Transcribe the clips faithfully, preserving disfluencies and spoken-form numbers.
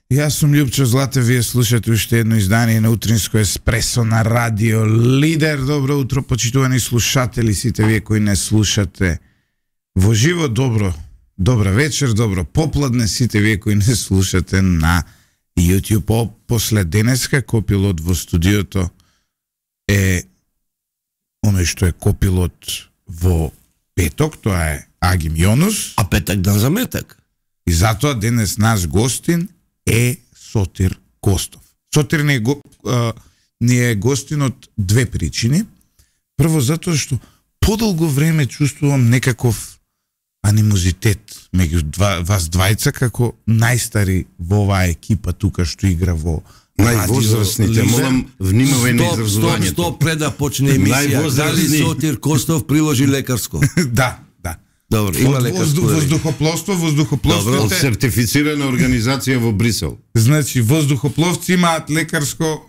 Јас сум Љупчо Златев, вие слушате уште едно издание на Утринско еспресо на Радио Лидер. Добро утро, почитувани слушатели, сите вие кои не слушате во живо, добро, добра вечер, добро попладне, сите вие кои не слушате на YouTube. После денеска копилот во студиото е оној што е копилот во петок, тоа е Агим Јонус. А петак дан за метак. И затоа денес наш гостин е Сотир Костов. Сотир не е, го, а, не е гостин од две причини. Прво, затоа што подолго време чувствувам некаков анимозитет меѓу два, вас двајца како најстари во оваа екипа тука што игра во највозрастните. Молам, внимавај на изразувањето. Стоп, стоп, пред да почне емисија. Дали Сотир Костов приложи лекарско? Да, да. Добро, има лекарско. Воздухопловство, воздухопловство. Од сертифицирана организација во Брисел. Значи, воздухопловци имаат лекарско,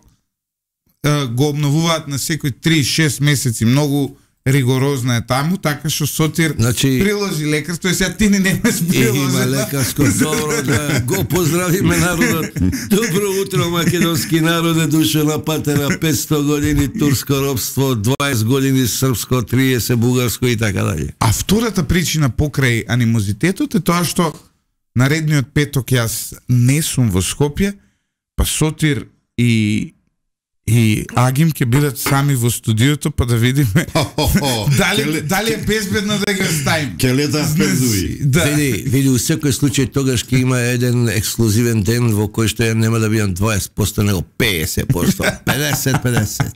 го обновуваат на секој три шест месеци, многу ригорозна е таму, така што Сотир значи, приложи лекарство и сега ти не немаш приложено. Има лекарско, добро, да го поздравиме народот. Добро утро, македонски народе, душа на пате на петсто години турско робство, дваесет години српско, триесет бугарско и така дали. А втората причина покрај анимозитетот е тоа што наредниот петок јас не сум во Скопје, па Сотир и и Агим ќе бидат сами во студиото, па да видиме дали, дали е безбедно да ги оставим. Ке лета педуи. Да. Види, види, у секој случај тогаш ќе има еден ексклузивен ден во кој што ја нема да бидам дваесет проценти, него петдесет проценти, педесет педесет.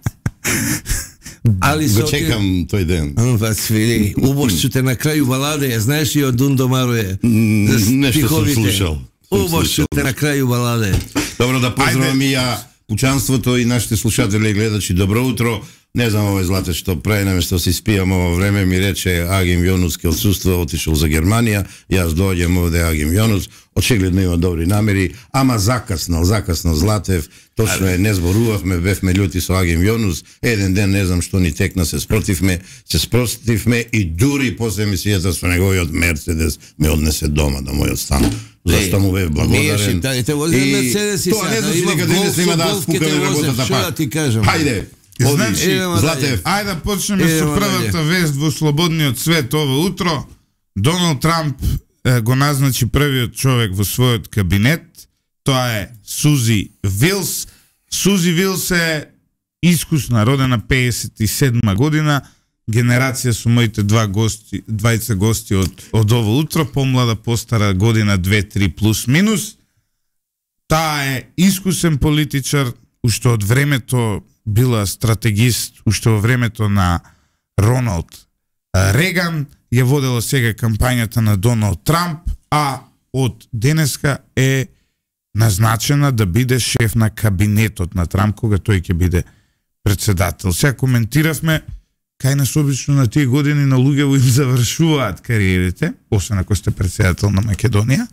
Али го чекам тој ден. Вас види, убошчуте на крају баладе, знаеш и од Дундо Мароје. Нешто сум слушал. Убошчуте на крају баладе. Добро, да поздравам и ја пучанството и нашите слушатели и гледачи. Добро утро. Не знам овој Злате што прави, наместо се испијам ово време, ми рече Агим Јонус ке отсуства, отишол за Германија. Јас доаѓам овде Агим Јонус, очигледно има добри намери, ама закаснал, закаснал Златев. Точно е, не зборувавме, бевме љути со Агим Јонус. Еден ден не знам што ни текна, се спротивме, се спротивме и дури после емисијата со неговиот Мерцедес ме однесе дома до мојот стан. Зашто му бев благодарен. И тоа не значи дека денес има да спукаме работата пак. Хајде. Значи, Златев, ајде да почнеме со првата вест во слободниот свет ово утро. Доналд Трамп е, го назначи првиот човек во својот кабинет. Тоа е Сузи Вилс. Сузи Вилс е искусна, родена пеесет и седма година, генерација со моите два гости, двајца гости од, од ово утро, помлада, постара година две три плюс минус. Таа е искусен политичар, уште од времето била стратегист, уште во времето на Роналд Реган, ја водела сега кампањата на Доналд Трамп, а од денеска е назначена да биде шеф на кабинетот на Трамп, кога тој ќе биде председател. Сега коментиравме кај нас обично на тие години на луѓе им завршуваат кариерите, освен ако сте председател на Македонија,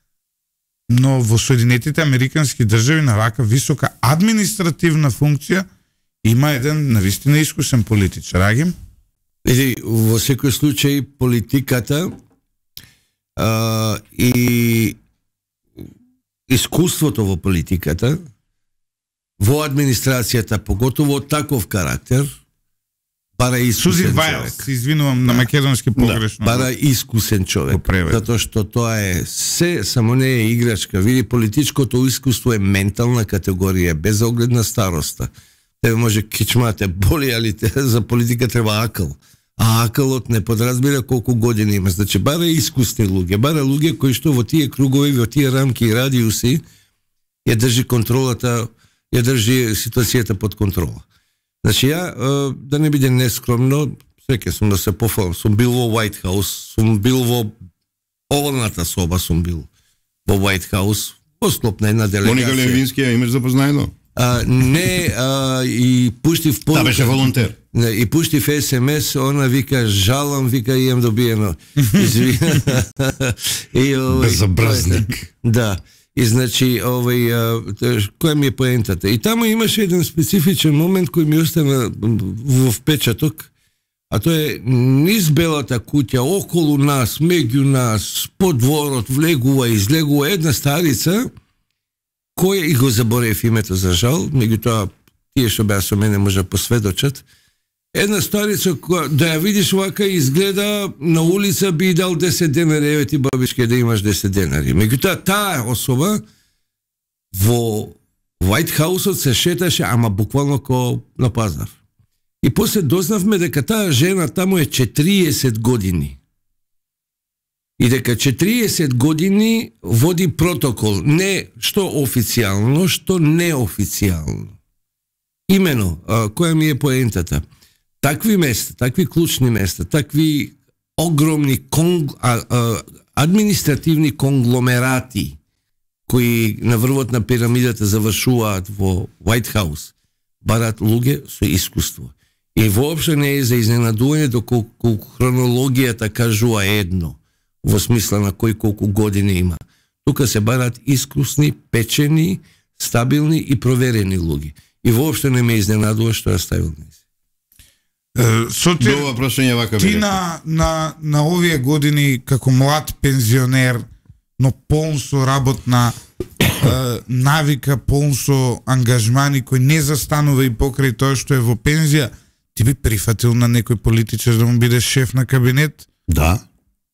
но во Соединетите Американски држави на вака висока административна функција има еден навистина искусен политичар. Агим? Види, во секој случај политиката а, и искуството во политиката, во администрацијата, поготово од таков карактер, бара искусен Сузи човек. Вајлс, извинувам на македонски погрешно. Да, бара искусен човек, затоа што тоа е се, само не е играчка. Види, политичкото искуство е ментална категорија, без оглед на староста. Тебе може кичмате боли, али за политика треба акл. А акълот не подразбира колку години има. Значи, бара искусни луѓе, бара луѓе кои што во тие кругови, во тие рамки и радиуси ја држи контролата, ја држи ситуацијата под контрола. Значи, ја, да не биде нескромно, среќа сум да се пофалам, сум бил во White House, сум бил во овалната соба, сум бил во White House, по склоп на една делегација. Моника Левински, ја имаш запознаено? А, не, а, и пуштив порука. Да, беше волонтер. И пуштив ес ем ес, она вика, жалам, вика, имам добиено. Извина. Безобразник. Да. И значи, овој, која ми е поентата? И таму имаше еден специфичен момент кој ми остана во впечаток, а тоа е низ белата куќа, околу нас, меѓу нас, по дворот, влегува, излегува една старица, кој и го заборев името за жал, меѓутоа тие што беа со мене може посведочат. Една старица која да ја видиш вака изгледа на улица би дал десет денари, еве ти бабичке да имаш десет денари. Меѓутоа таа особа во White House-от се шеташе, ама буквално ко на пазар. И после дознавме дека таа жена таму е четириесет години. И дека четириесет години води протокол, не што официјално, што неофицијално. Имено, а, која ми е поентата? Такви места, такви клучни места, такви огромни конг, а, а, административни конгломерати кои на врвот на пирамидата завршуваат во White House, барат луѓе со искуство. И воопшто не е за изненадување доколку хронологијата кажува едно, во смисла на кој колку години има. Тука се барат искусни, печени, стабилни и проверени луѓе. И воопшто не ме изненадува што ја ставил низ. Сотир, ти на, на, на овие години како млад пензионер, но полн со работна е, навика, полн со ангажмани кој не застанува и покрај тоа што е во пензија, ти би прифатил на некој политичар да му бидеш шеф на кабинет? Да.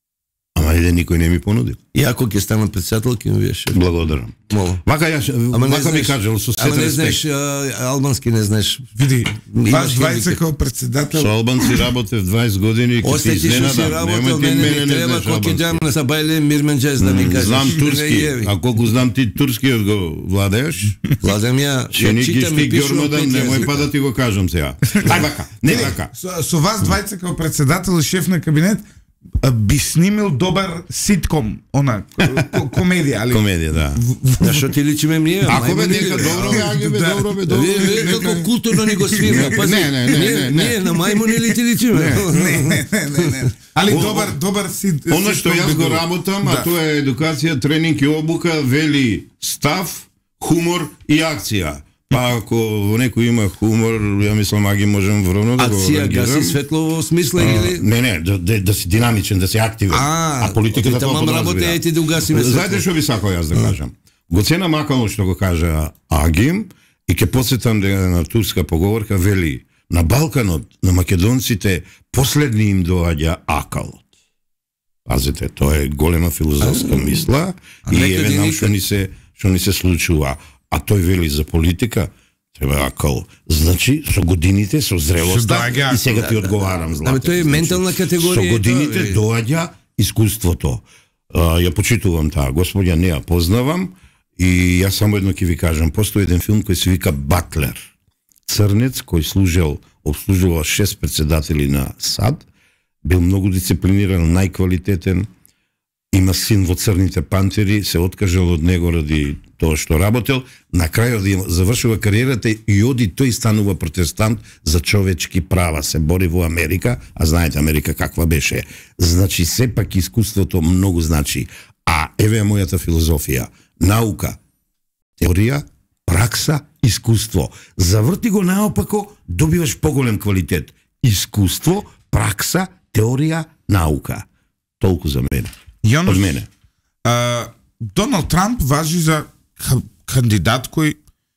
Ама иде никој не ми понудил. И ако ќе стана председател, ќе ми биеш. Благодарам. Мола. Вака ја, вака ми кажал со сет респект. Ама не знаеш албански, не знаеш. Види, ваш Двајца како председател. Со албанци работев дваесет години и ќе ти изненадам. Немој ти мене не треба кој ќе ѓам на сабајле мирменџез да ми кажеш. Знам турски. А колку знам ти турски го владееш? Владам ја. Ќе ни ги гјормадам, немој па да ти го кажам сега. Ај вака, не вака. Со вас Двајца како председател и шеф на кабинет би снимил добар ситком, она комедија, али комедија, да. Да што ти личиме ние? Ако бе нека добро бе, аги бе, добро бе, добро бе. Како културно ни го свирна. Пази, не, не, не, не, не. Ние на мајмуни ли ти личиме? Не, не, не, не. Али добар, добар сит. Оно што јас го работам, а тоа е едукација, тренинг и обука, вели став, хумор и акција. Па ако во некој има хумор, ја мислам, аги можем вровно да го акција, гаси светло во смисла или? Не, не, да, да, да си динамичен, да си активен. А, а политиката тоа подразбира. Ети да угасиме светло. Знаете што би сакал јас да кажам? Го цена макално што го кажа Агим и ќе подсетам дека на турска поговорка вели на Балканот, на македонците последни им доаѓа акалот. Пазите, тоа е голема филозофска мисла и еве нам што ни се што ни се случува. А тој вели за политика, треба акал. Значи, со годините, со зрелоста, и сега ти одговарам, Злате. Тоа е ментална категорија. Со годините доаѓа искуството. А, ја почитувам таа господја, не ја познавам, и јас само едно ќе ви кажам, постои еден филм кој се вика Батлер. Црнец кој служел, обслужувал шест председатели на САД, бил многу дисциплиниран, најквалитетен, има син во Црните пантери, се откажал од него ради тоа што работел, на крајот да завршува кариерата и оди тој станува протестант за човечки права, се бори во Америка, а знаете Америка каква беше. Значи сепак искуството многу значи. А еве мојата филозофија, наука, теорија, пракса, искуство. Заврти го наопако, добиваш поголем квалитет. Искуство, пракса, теорија, наука. Толку за мене. Јонус, од мене. А, Доналд Трамп важи за кандидат кој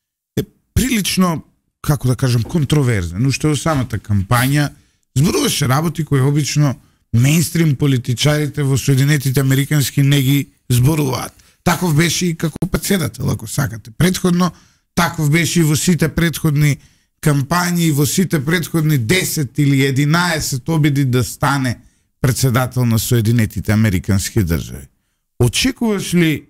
е прилично, како да кажам, контроверзен. Уште во самата кампања зборуваше работи кои обично мејнстрим политичарите во Соединетите Американски не ги зборуваат. Таков беше и како председател, ако сакате. Претходно, таков беше и во сите претходни кампањи, во сите претходни десет или единаесет обиди да стане председател на Соединетите Американски држави. Очекуваш ли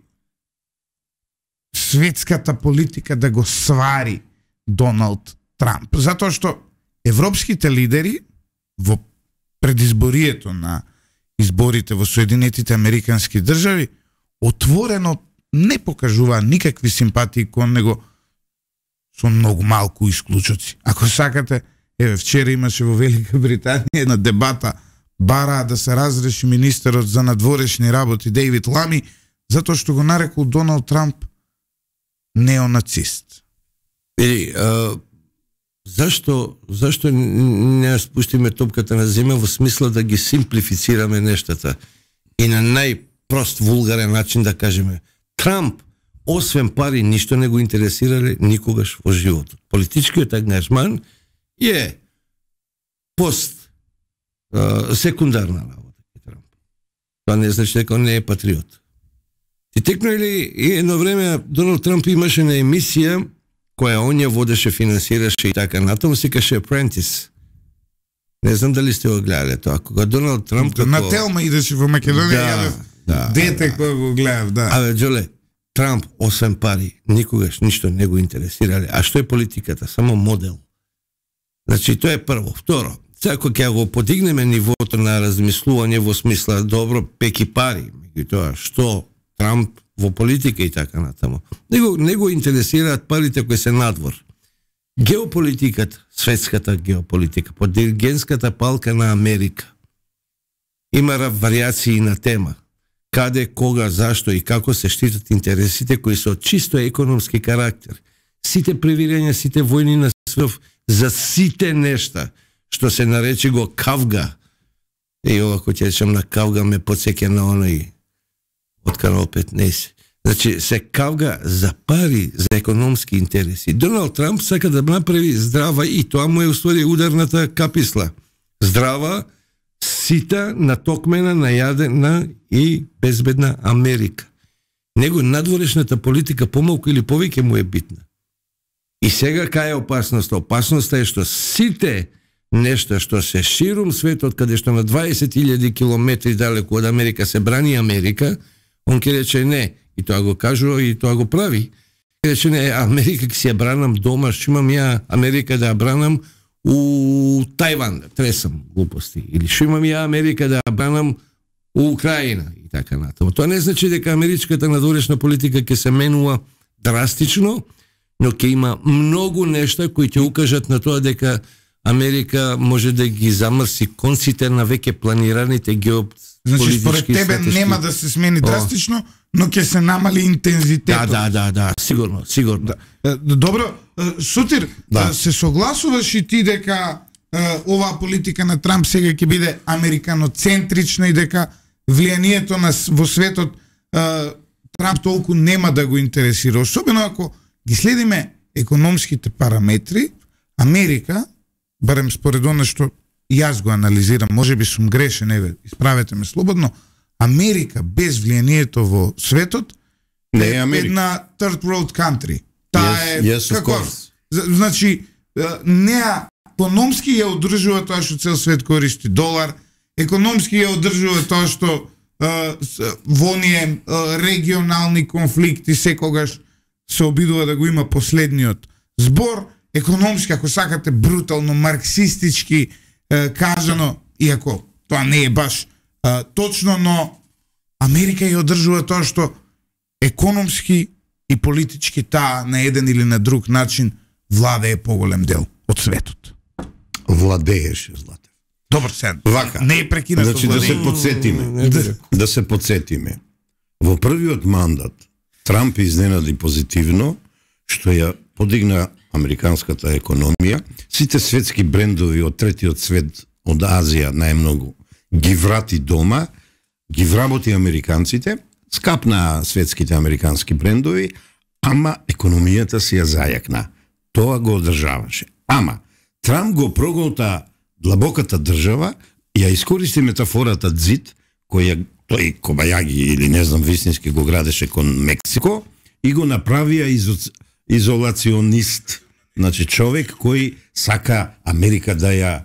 светската политика да го свари Доналд Трамп? Затоа што европските лидери во предизборието на изборите во Соединетите Американски држави отворено не покажуваа никакви симпатии кон него, со многу малку исклучоци. Ако сакате, еве вчера имаше во Велика Британија една дебата, бараа да се разреши министерот за надворешни работи Дейвид Лами, затоа што го нарекол Доналд Трамп неонацист. Ели, а, зашто, зашто не спуштиме топката на земја во смисла да ги симплифицираме нештата и на најпрост вулгарен начин да кажеме Трамп освен пари, ништо не го интересирале никогаш во животот. Политичкиот ангажман е пост а, секундарна работа ке Трамп. Тоа не значи дека он не е патриот. И текно или едно време Доналд Трамп имаше на емисија која он ја водеше, финансираше и така натаму, се каше Apprentice. Не знам дали сте го гледале тоа. Кога Доналд Трамп како... На Телма идеше во Македонија, да, да, дете да. Кој го гледав, да. Абе, Джоле, Трамп, освен пари, никогаш ништо не го интересирале. А што е политиката? Само модел. Значи, тоа е прво. Второ, сега кога ќе го подигнеме нивото на размислување во смисла, добро, пеки пари, меѓутоа, што Трамп во политика и така натаму. Него, не го интересираат парите кои се надвор. Геополитиката, светската геополитика, под диригентската палка на Америка, има вариации на тема. Каде, кога, зашто и како се штитат интересите кои се од чисто економски карактер. Сите превирања, сите војни на светов за сите нешта, што се нарече го Кавга. И ова кој ќе речем на Кавга ме подсеќа на оној од Канал петнаесет. Значи, се кавга за пари, за економски интереси. Доналд Трамп сака да направи здрава, и тоа му е уствари ударната каписла. Здрава, сита, натокмена, најадена и безбедна Америка. Него надворешната политика помалку или повеќе му е битна. И сега кај е опасноста? Опасноста е што сите нешта што се ширум светот, каде што на дваесет илјади километри далеку од Америка се брани Америка, он ке рече не, и тоа го кажува и тоа го прави. Ке рече не, Америка ке си ја бранам дома, што имам ја Америка да ја бранам у Тајван, тресам глупости, или што имам ја Америка да ја бранам у Украина и така натаму. Тоа не значи дека америчката надворешна политика ќе се менува драстично, но ќе има многу нешта кои ќе укажат на тоа дека Америка може да ги замрси конците на веќе планираните геополитички. Значи, според тебе стратешки... нема да се смени драстично, но ќе се намали интензитетот. Да, да, да, да, сигурно, сигурно. Да. Добро, Сотир, да. Се согласуваш и ти дека оваа политика на Трамп сега ќе биде американоцентрична и дека влијанието на во светот Трамп толку нема да го интересира, особено ако ги следиме економските параметри. Америка, барем според она што јас го анализирам, може би сум грешен, еве, исправете ме слободно, Америка без влијанието во светот не е Америка. Една third world country. Таа yes, е yes, како? Значи, не економски ја одржува тоа што цел свет користи долар, економски ја одржува тоа што во оние регионални конфликти секогаш се обидува да го има последниот збор, економски, ако сакате, брутално, марксистички е, кажано, иако тоа не е баш е, точно, но Америка ја одржува тоа што економски и политички таа на еден или на друг начин владее поголем дел од светот. Владееше, Злате. Добар сен. Вака. Не е прекинато. Значи да се подсетиме. Да, да се подсетиме. Во првиот мандат Трамп изненади позитивно што ја подигна американската економија. Сите светски брендови од третиот свет, од Азија најмногу, ги врати дома, ги вработи американците, скапна светските американски брендови, ама економијата си ја зајакна. Тоа го одржаваше. Ама Трамп го проголта длабоката држава и ја искористи метафората ѕид, која тој Кобајаги или не знам вистински го градеше кон Мексико и го направија изо, изолационист. Значи човек кој сака Америка да ја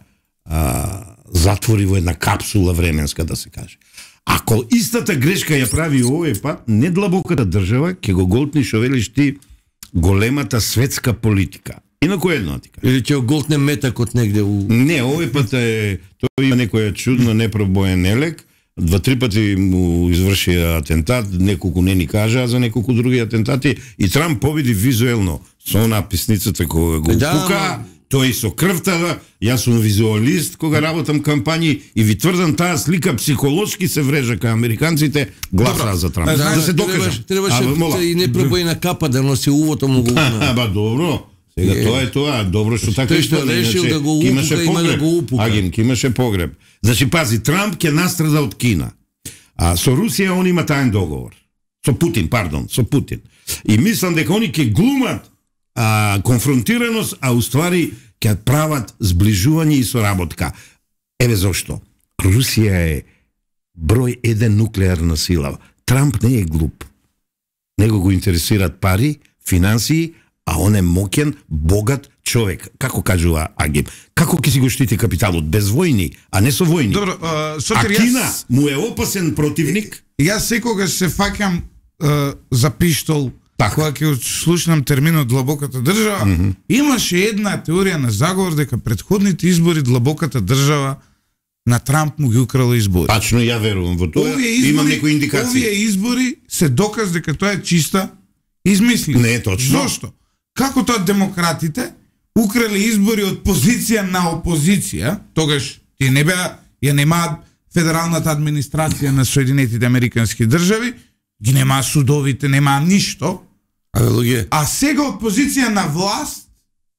а, затвори во една капсула временска, да се каже. Ако истата грешка ја прави овој пат, не длабоката држава, ќе го голтни шо велиш ти големата светска политика. Инако едно ти кажа. Или ќе голтне метакот негде у... Не, овој пат е, тој има некоја чудна непробоен елек, два-три пати му изврши атентат, неколку не ни кажа за неколку други атентати и Трамп победи визуелно со она песницата кога го да, пука, тој со крвта, јас сум визуалист кога работам кампањи и ви тврдам таа слика психолошки се врежа кај американците, гласа за Трамп. Да, да се докажам. Требаше и непробојна капа да носи увото му го уна. Ба добро. Сега е, тоа е тоа, добро што така што решил да го упука, има да го упука. Агим, ки имаше погреб. Значи, пази, Трамп ќе настрада од Кина. А со Русија он има таен договор. Со Путин, пардон, со Путин. И мислам дека они ќе глумат а, конфронтираност, а уствари ќе прават сближување и соработка. Еве зошто. Русија е број еден нуклеарна сила. Трамп не е глуп. Него го интересираат пари, финансии, а он е моќен, богат човек. Како кажува Агим? Како ќе си го штити капиталот? Без војни, а не со војни. Добро, а, а Кина јас... му е опасен противник? Јас секогаш се фаќам за пиштол, така. Кога ќе слушнам терминот длабоката држава. Mm -hmm. Имаше една теорија на заговор дека предходните избори длабоката држава на Трамп му ги украла избори. Тачно, ја верувам во тоа. Имам некои индикации. Овие избори се доказ дека тоа е чиста измислица. Не е точно. Зошто? Како тоа демократите украли избори од позиција на опозиција, тогаш ти не беа, ја немаат федералната администрација на Соединетите Американски држави, ги немаа судовите, немаа ништо. А, а сега од позиција на власт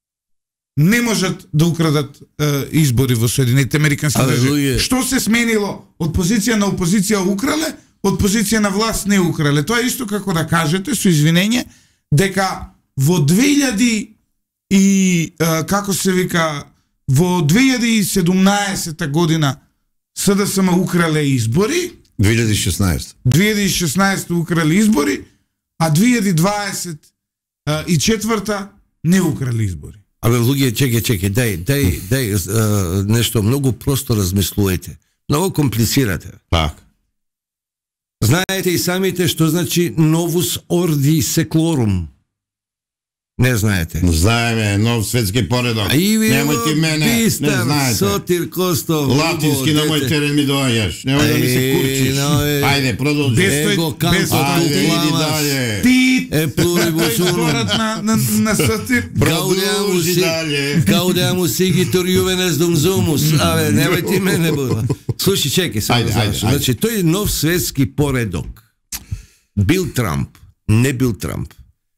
не можат да украдат е, избори во Соединетите Американски држави. Што се сменило? Од позиција на опозиција украле, од позиција на власт не украле. Тоа е исто како да кажете, со извинење, дека во две илјади и е, како се вика, во две илјади и седумнаесета година СДСМ украле избори. две илјади и шеснаесета. две илјади и шеснаесета украли избори, а две илјади и дваесет и четврта не украли избори. Абе, луѓе, чекај, чекај, дај, дај, дај uh, нешто многу просто размислувате. Многу комплицирате. Так. Знаете и самите што значи novus ordi seclorum. Не знаете. Знаеме, нов светски поредок. Немој ти мене, не знаете. Сотир Костов. Латински на мој терен ми доаѓаш. Немој да ми се курчиш. Ајде, продолжи. Его канто дале. Ти е плурибус унум. на на на сотир. Продолжи дале. Гаудеамус сигитор јувенес дум зумус. Абе, немој ти мене бува. Слушај, чекај се. Значи, тој нов светски поредок. Бил Трамп, не бил Трамп.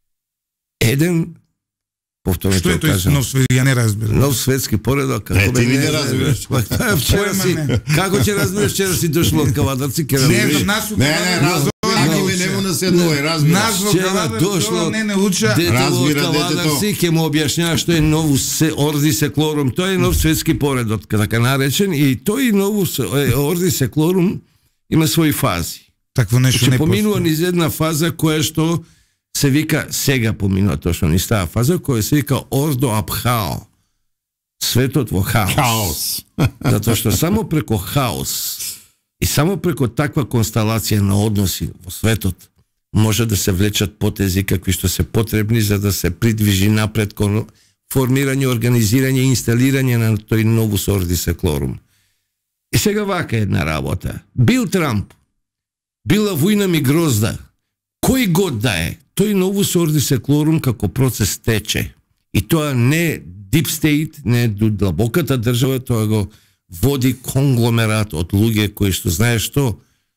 Еден, повторно што е тој нов светски, ја не разбирам. Нов светски поредок, како бе не разбираш. Вчера си, како ќе разбираш, вчера си дошло од Кавадарци, ќе разбираш. Не, не, разбирам. Аги не му наседнувај, разбираш. Нас во Кавадарци не не уча. Детето од Кавадарци ќе му објаснува што е нову орди секлорум. Тој е нов светски поредок, така наречен, и тој нову орди секлорум има своји фази. Такво нешто не поминува низ една фаза која што се вика, сега поминува точно ни става фаза, која се вика Ордо Абхао. Светот во хаос. Хаос. Затоа што само преко хаос и само преко таква констелација на односи во светот може да се влечат потези какви што се потребни за да се придвижи напред кон формирање, организирање и инсталирање на тој новус орди секлорум. И сега вака една работа. Бил Трамп, била војна ми грозда, кој год да е, тој новус орди секлорум како процес тече. И тоа не deep state, не длабоката држава, тоа го води конгломерат од луѓе кои што знаеш што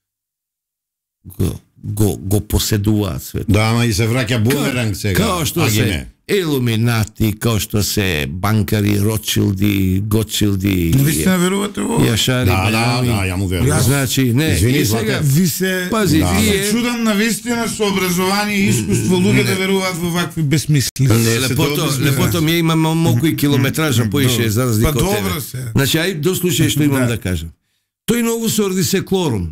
го, го, го поседуваат свет. Да, ама и се враќа бумеранг сега. Као што се Илуминати, као што се банкари, Ротшилди, Готшилди. Ви се верувате во? Јашари, да, да, да, ја му верувам. Значи, не, извини, и сега ви се пази, да. вие чудам на вистина со образование и искуство луѓе да веруваат во вакви безсмисли. Не, лепото, лепото ми има малку и километража поише за разлика од тебе. Па добро се. Значи, ај дослушај што имам да кажам. Тој новус орди секлорум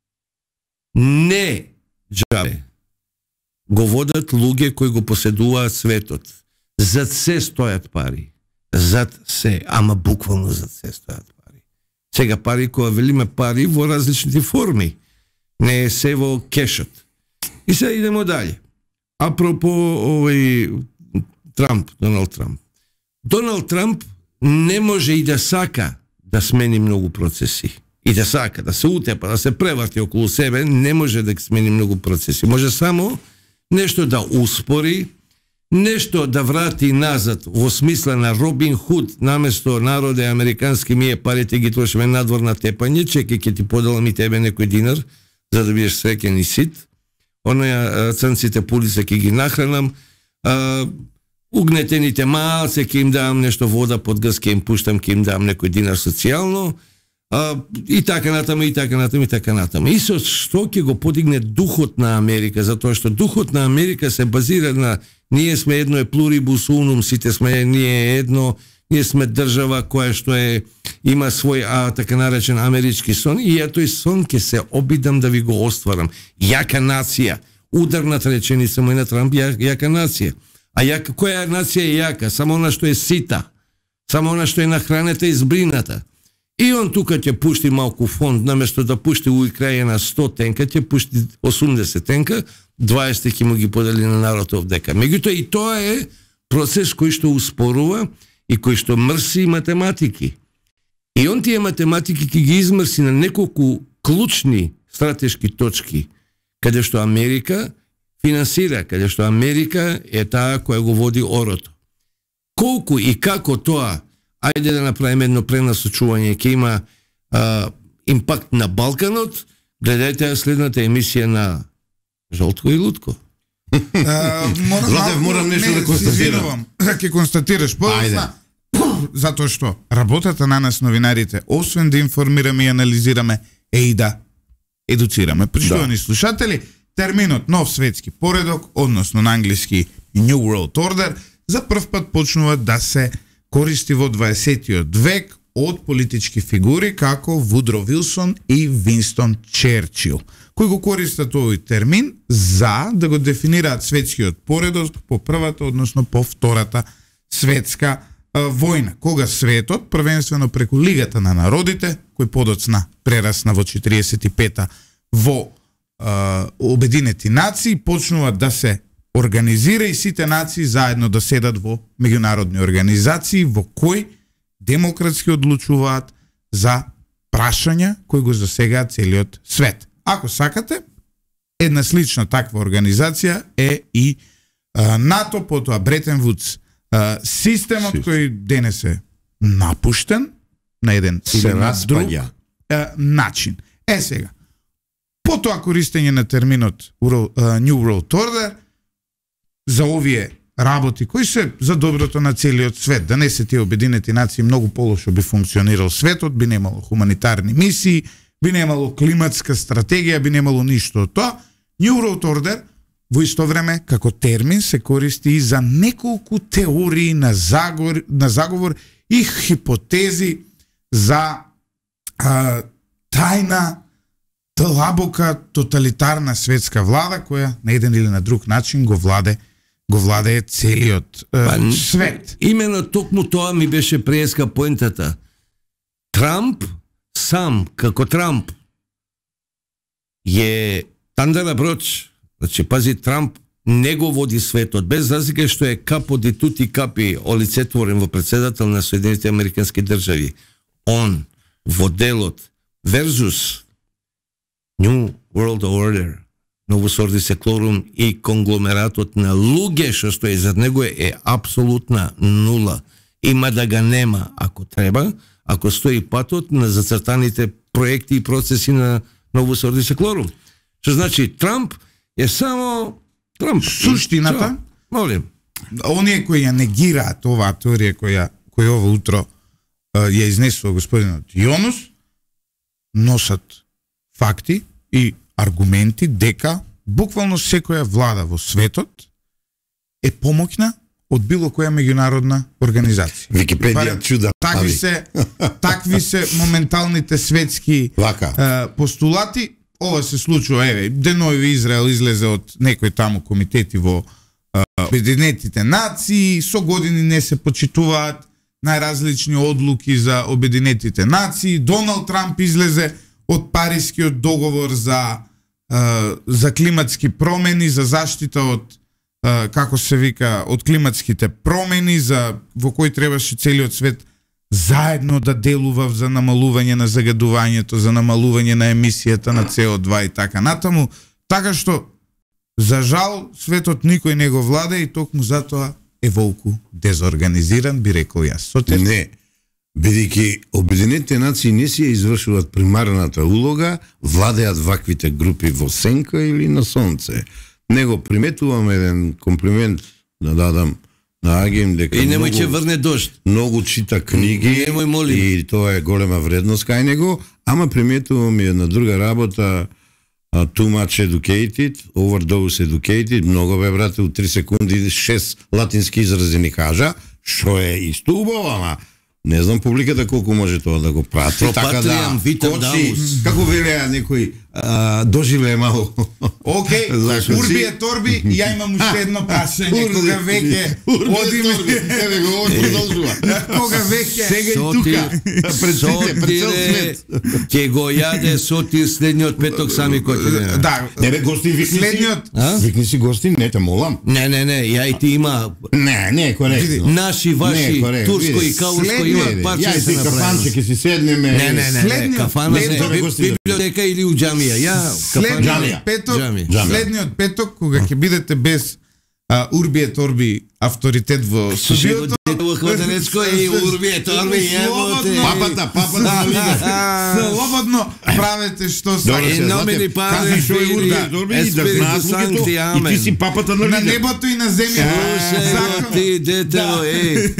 не џабе го водат луѓе кои го поседуваат светот. Зад се стојат пари. Зад се, ама буквално зад се стојат пари. Сега пари која велиме пари во различните форми. Не е се во кешот. И сега идемо далje. Апропо овој Трамп, Доналд Трамп. Доналд Трамп не може и да сака да смени многу процеси. И да сака, да се утепа, да се преврти околу себе, не може да смени многу процеси. Може само нешто да успори, нешто да врати назад во смисла на Робин Худ, наместо народе американски ми е парите ги трошиме надвор на тепање, чеки ќе ти поделам и тебе некој динар, за да бидеш среќен и сит. Оноја црнците пулица ќе ги нахранам, а, угнетените малце ќе им давам нешто вода под газ, ќе им пуштам, ќе им давам некој динар социјално, а, и така натаму, и така натаму, и така натаму. И со што ќе го подигне духот на Америка, затоа што духот на Америка се базира на ние сме едно е плурибус унум, сите сме ние едно, ние сме држава која што е има свој а, така наречен амерички сон и ја тој сон ќе се обидам да ви го остварам. Јака нација, ударната реченица мој на Трамп, ја, јака нација. А јака, која нација е јака? Само она што е сита, само она што е нахранета и збрината. И он тука ќе пушти малку фонд, наместо да пушти у Украина сто тенка, ќе пушти осумдесет тенка, дваесет ќе му ги подели на народот дека. Меѓутоа и тоа е процес кој што успорува и кој што мрси математики. И он тие математики ќе ги измрси на неколку клучни стратешки точки, каде што Америка финансира, каде што Америка е таа која го води орото. Колку и како тоа, ајде да направиме едно пренасочување, ќе има а, импакт на Балканот, гледајте следната емисија на Жолтко и Лутко. Златев, морам нешто да констатирам. Ќе констатираш подоцна, затоа што работата на нас новинарите, освен да информираме и анализираме, е и да едуцираме. Почитувани да. Слушатели, терминот нов светски поредок, односно на англиски New World Order, за прв пат почнува да се користи во дваесеттиот век од политички фигури како Вудро Вилсон и Винстон Черчил, кои го користат овој термин за да го дефинираат светскиот поредок по првата, односно по втората светска а, војна, кога светот, првенствено преку Лигата на народите, кој подоцна прерасна во четириесет и пета во а, Обединети нации, почнува да се организира и сите нации заедно да седат во меѓународни организации во кои демократски одлучуваат за прашања кои го засегаат целиот свет. Ако сакате, една слична таква организација е и а, НАТО, потоа Бретен Вудс. А, системот Систем. кој денес е напуштен на еден или на друг а, начин. Е сега, потоа користење на терминот New World Order за овие работи кои се за доброто на целиот свет. Да не се тие Обединети нации, многу полошо би функционирал светот, би немало хуманитарни мисии, би немало климатска стратегија, би немало ништо од тоа. New World Order во исто време како термин се користи и за неколку теории на заговор, на заговор и хипотези за а, тајна, длабока, тоталитарна светска влада која на еден или на друг начин го владе го владее целиот е, па, свет. Имено токму тоа ми беше преска поентата. Трамп сам, како Трамп, е тандара броч. Значи, пази, Трамп не го води светот, без разлика што е капо ди тути капи олицетворен во председател на Соединените Американски држави. Он, во делот, versus New World Order, Novus Ordo Seclorum и конгломератот на луѓе што стои зад него е апсолутна нула. Има да ga нема ако треба, ако стои патот на зацртаните проекти и процеси на Novus Ordo Seclorum. Што значи Трамп е само Трамп. Суштината, молим, оние кои ја негираат оваа теорија која која ова утро uh, ја изнесува господинот Јонус, носат факти и аргументи дека буквално секоја влада во светот е помоќна од било која меѓународна организација. Википедија чуда. Такви се, такви се моменталните светски е, постулати. Ова се случува, еве, денови Израел излезе од некои таму комитети во Обединетите нации, со години не се почитуваат најразлични одлуки за Обединетите нации. Доналд Трамп излезе од Парискиот договор за за климатски промени, за заштита од како се вика, од климатските промени, за во кој требаше целиот свет заедно да делува за намалување на загадувањето, за намалување на емисијата на С О два и така натаму. Така што, за жал, светот никој не го владе и токму затоа е волку дезорганизиран, би рекол јас. Сотер? Не, бидејќи Обединетите нации не си ја извршуваат примарната улога, владеат ваквите групи во сенка или на сонце. Него приметувам еден комплимент да дадам на Агим дека и немој ќе врне дожд. Многу чита книги немој моли. И тоа е голема вредност кај него, ама приметувам и една друга работа, uh, Too much educated, overdose educated, много бе брате, у три секунди шест латински изрази ни кажа, што е исто убаво, ама не знам публиката колку може тоа да го прати, така да кочи, како велеа некој, а, доживее малку. Окей, okay, урби е торби, ја имам уште едно прашање, кога веќе одиме, еве го продолжува. Кога веќе сега и тука, пред сите, пред цел свет. Ќе го јаде Сотир следниот петок сами кој ќе. Да, не бе гости викни следниот. Викни си гости, не те молам. Не, не, не, ја и ти има. Не, не, коректно. Наши, ваши, турско и кауско има парче да се направи. Ја и ти кафанче ќе си седнеме. Не, не, не, кафана не, библиотека или у џамија. Ја следниот петок, следниот петок кога ќе бидете без а, урби е торби авторитет во студиото. Хладенечко и урби е торби јеботе. Папата, папата слободно правете што сакате. Номини паде фили, еспириту санкти, амен. И ти си папата на небото и на земјата. Ти детело, е.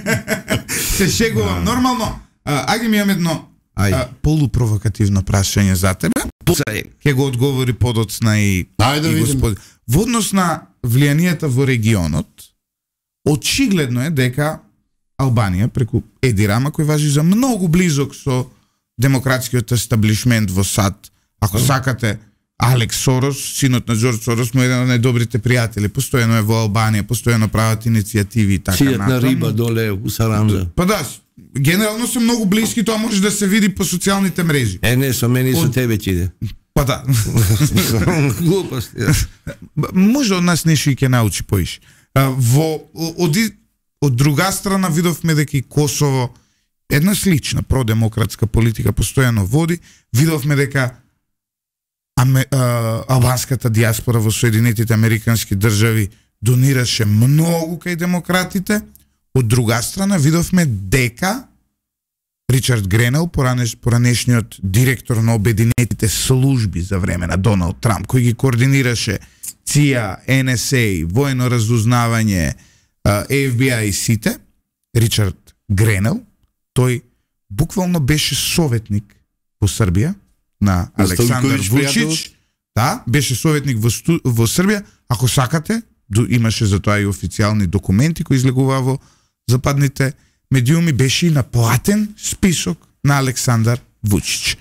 Се шегувам. Нормално, ајде ми имам едно полупровокативно прашање за тебе. Ке го одговори подоцна и, и господи. Во однос на влијанијата во регионот, очигледно е дека Албанија преку Еди Рама, кој важи за многу близок со демократскиот естаблишмент во САД, ако сакате, Алекс Сорос, синот на Џорџ Сорос, му е еден од најдобрите пријатели, постојано е во Албанија, постојано прават иницијативи и така Сијат на риба доле у Саранджа. Па да, генерално се многу блиски, тоа може да се види по социјалните мрежи. Е, не, со мене и со тебе ќе иде. Па да. Глупости. Може од нас нешто и ќе научи поише. Во од, од друга страна видовме дека и Косово една слична продемократска политика постојано води, видовме дека аме, а, албанската диаспора во Соединетите Американски држави донираше многу кај демократите. Од друга страна видовме дека Ричард Гренел, поранеш, поранешниот директор на Обединетите служби за време на Доналд Трамп, кој ги координираше ЦИА, Ен Ес Ей, војно разузнавање, Еф Би Ај и сите, Ричард Гренел, тој буквално беше советник во Србија на Александар Вучич. Да, беше советник во, сту, во Србија. Ако сакате, имаше за тоа и официјални документи кои излегуваа во западните медиуми, беше и на платен список на Александар Вучич.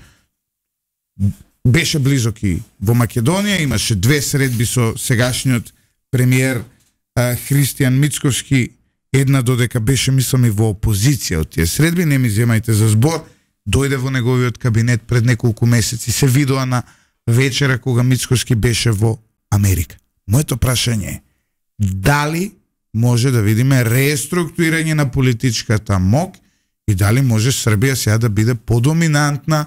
Беше близок и во Македонија, имаше две средби со сегашниот премиер а, Христијан Мицковски, една додека беше, мислам, и во опозиција од тие средби, не ми земајте за збор, дојде во неговиот кабинет пред неколку месеци, се видоа на вечера кога Мицковски беше во Америка. Моето прашање е, дали може да видиме реструктурирање на политичката мок и дали може Србија сега да биде подоминантна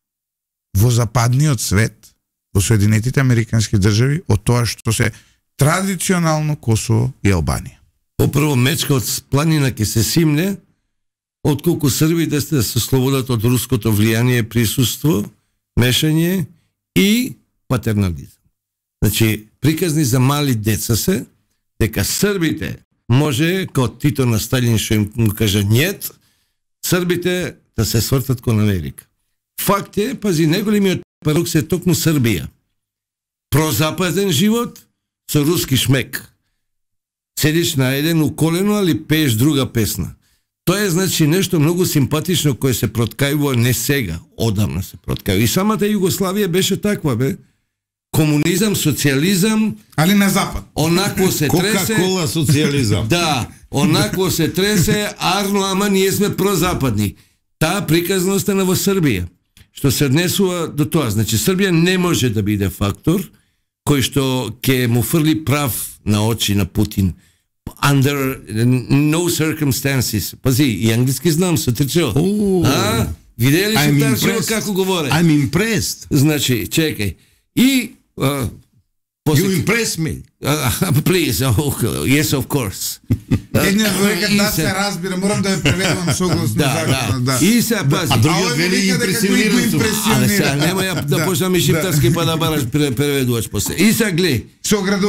во западниот свет, во Соединетите Американски држави, од тоа што се традиционално Косово и Албанија. Опрво мечка од планина ќе се симне, отколку србите сте се слободат од руското влијание, присуство, мешање и патернализам. Значи, приказни за мали деца се, дека србите може, као Тито на Сталин што им му кажа нет, србите да се свртат кон Америка. Факт е, пази, неголемиот парадокс е токму Србија. Прозападен живот со руски шмек. Седиш на еден у колено, али пееш друга песна. Тоа е, значи, нешто многу симпатично кое се проткајува не сега, одамна се проткајува. И самата Југославија беше таква, бе. Комунизам, социализам, али на запад. Онакво се тресе. Кока-кола социализам. Да, онакво се тресе, арно, ама ние сме прозападни. Таа приказност е на во Србија, што се однесува до тоа. Значи, Србија не може да биде фактор кој што ќе му фрли прав на очи на Путин. Under no circumstances. Пази, и англиски знам, се трчео. А? Видели ли се тарчео како говоре? I'm impressed. Значи, чекај. И Uh, you impress me. Uh, please, oh, yes, of course. Едниот века да се разбира, морам да ја преведувам согласно законот. Да. И се пази. А другиот вели импресионирано. Але сега нема ја да почнам и шиптарски па да бараш преведувач после. И се глеј. Се оградуваме од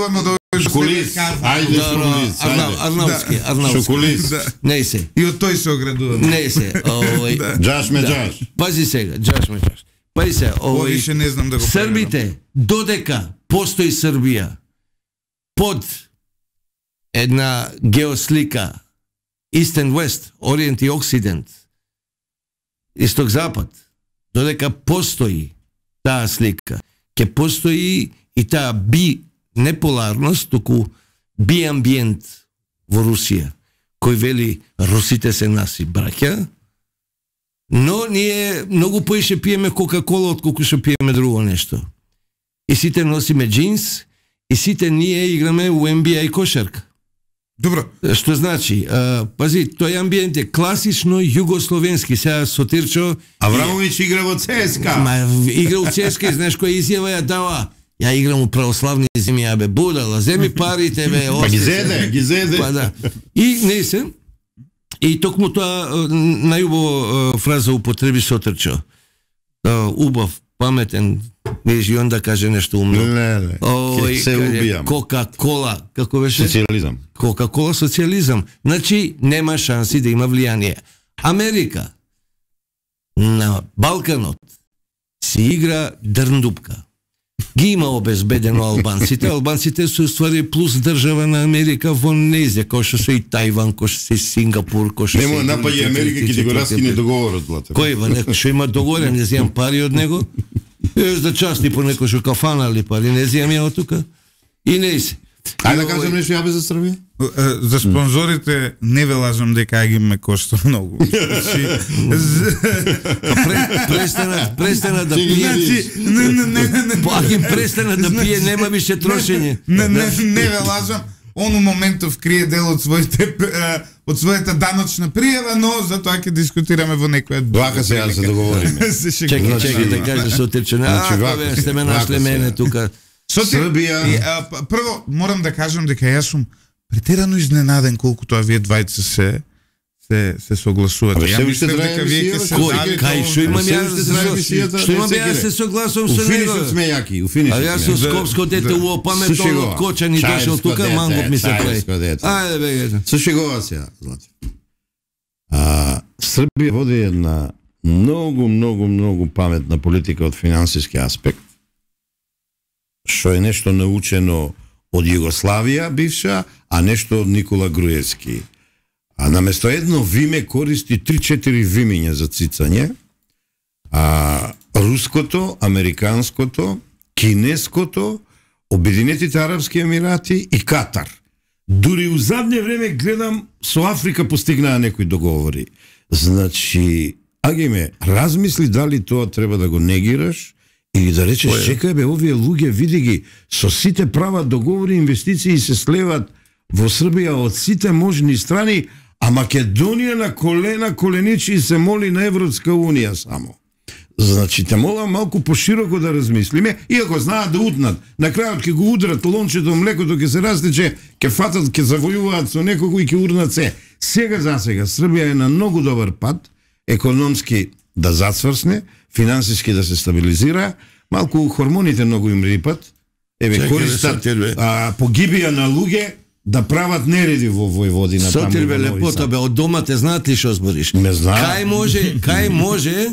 Шоколист, ајде шоколист. Арнавски, Арнавски. Не се. И од тој се оградува. Не се. Джаш ме джаш. Пази сега, джаш ме джаш. Пази се, више не знам да го Србите, додека постои Србија под една геослика East and West, Ориент и Оксидент, Исток-Запад, додека постои таа слика, ќе постои и таа би неполарност, туку би амбиент во Русија, кој вели русите се наси браќа, но ние многу поише пиеме Кока-кола отколку што пиеме друго нешто. И сите носиме джинс, и сите ние играме у Н Б А кошарка. Добро. Што значи, а, пази, тој амбиент е класично југословенски. Сега Сотирчо... Аврамович игра во ЦСКА. Ма, игра во ЦСКА и знаеш која изјава ја дава? Ја играм у православни земи, ја бе будала, земи парите, бе... Па ги зеде, ги зеде. Па да. И не се, и токму тоа најубаво фраза употреби Сотирчо. Убав, паметен, виж и он да каже нешто умно. Не, не, ке се убијам. Кока-кола, како беше? Социализам. Кока-кола социализам. Значи, нема шанси да има влијание. Америка на Балканот си игра дрндупка. Ги има обезбедено албанците. Албанците се уствари плюс држава на Америка во незе, кој што се и Тајван, кој што се Сингапур, кој што се... Нема напаѓа Америка, ки ти го раскине договорот, блате. Кој ба, некој што има договорен, не земам пари од него, еш да части по некој што кафана или пари, не земам ја од тука. И не се. Ајде да кажем нешто јабе за Србија? За спонзорите не ве лажам дека ги ме кошта многу. Престанат, престанат да пие. Не, не, не, не. Па ги престанат да пие, нема више трошење. Не, не, не ве лажам. Он у моментов крие дел од своите од својата даночна пријава, но за тоа ќе дискутираме во некоја Вака се ја се договориме. Чекај, чекај да кажеш Сотирче. А, ве сте ме нашле мене тука. Србија. Прво морам да кажам дека јас сум претерано изненаден колку тоа вие двајца се се се согласувате. Ја мислам дека вие ќе се Кој, кај што имам јас? Што имам јас се согласувам со него? У сме јаки, у финишот. А јас со скопско дете у опаметон од Кочан и дошол тука, мангот ми се прави. Ајде бе. Слушај го сега, Злати. А Србија води една многу, многу, многу паметна политика од финансиски аспект, што е нешто научено од Југославија бивша, а нешто од Никола Груевски. А наместо едно виме користи три-четири вимиња за цицање. А руското, американското, кинеското, Обединетите арапски емирати и Катар. Дури у задње време гледам со Африка постигнаа некои договори. Значи, агиме, размисли дали тоа треба да го негираш или да речеш, чекај бе, овие луѓе, види ги, со сите прават договори, инвестиции се слеват во Србија од сите можни страни, а Македонија на колена коленичи и се моли на Европска Унија само. Значи, те молам малку пошироко да размислиме, иако знаат да утнат. На крајот ќе го удрат лончето, млекото ќе се растече, ќе фатат, ќе завојуваат со некого и ќе урнат се. Сега за сега, Србија е на многу добар пат, економски да зацврсне, финансиски да се стабилизира, малку хормоните многу им рипат, еве користат а, погибија на луѓе да прават нереди во Војводина. Сотир бе лепота бе, од дома те знаат ли што збориш? Не знам. Кај може, кај може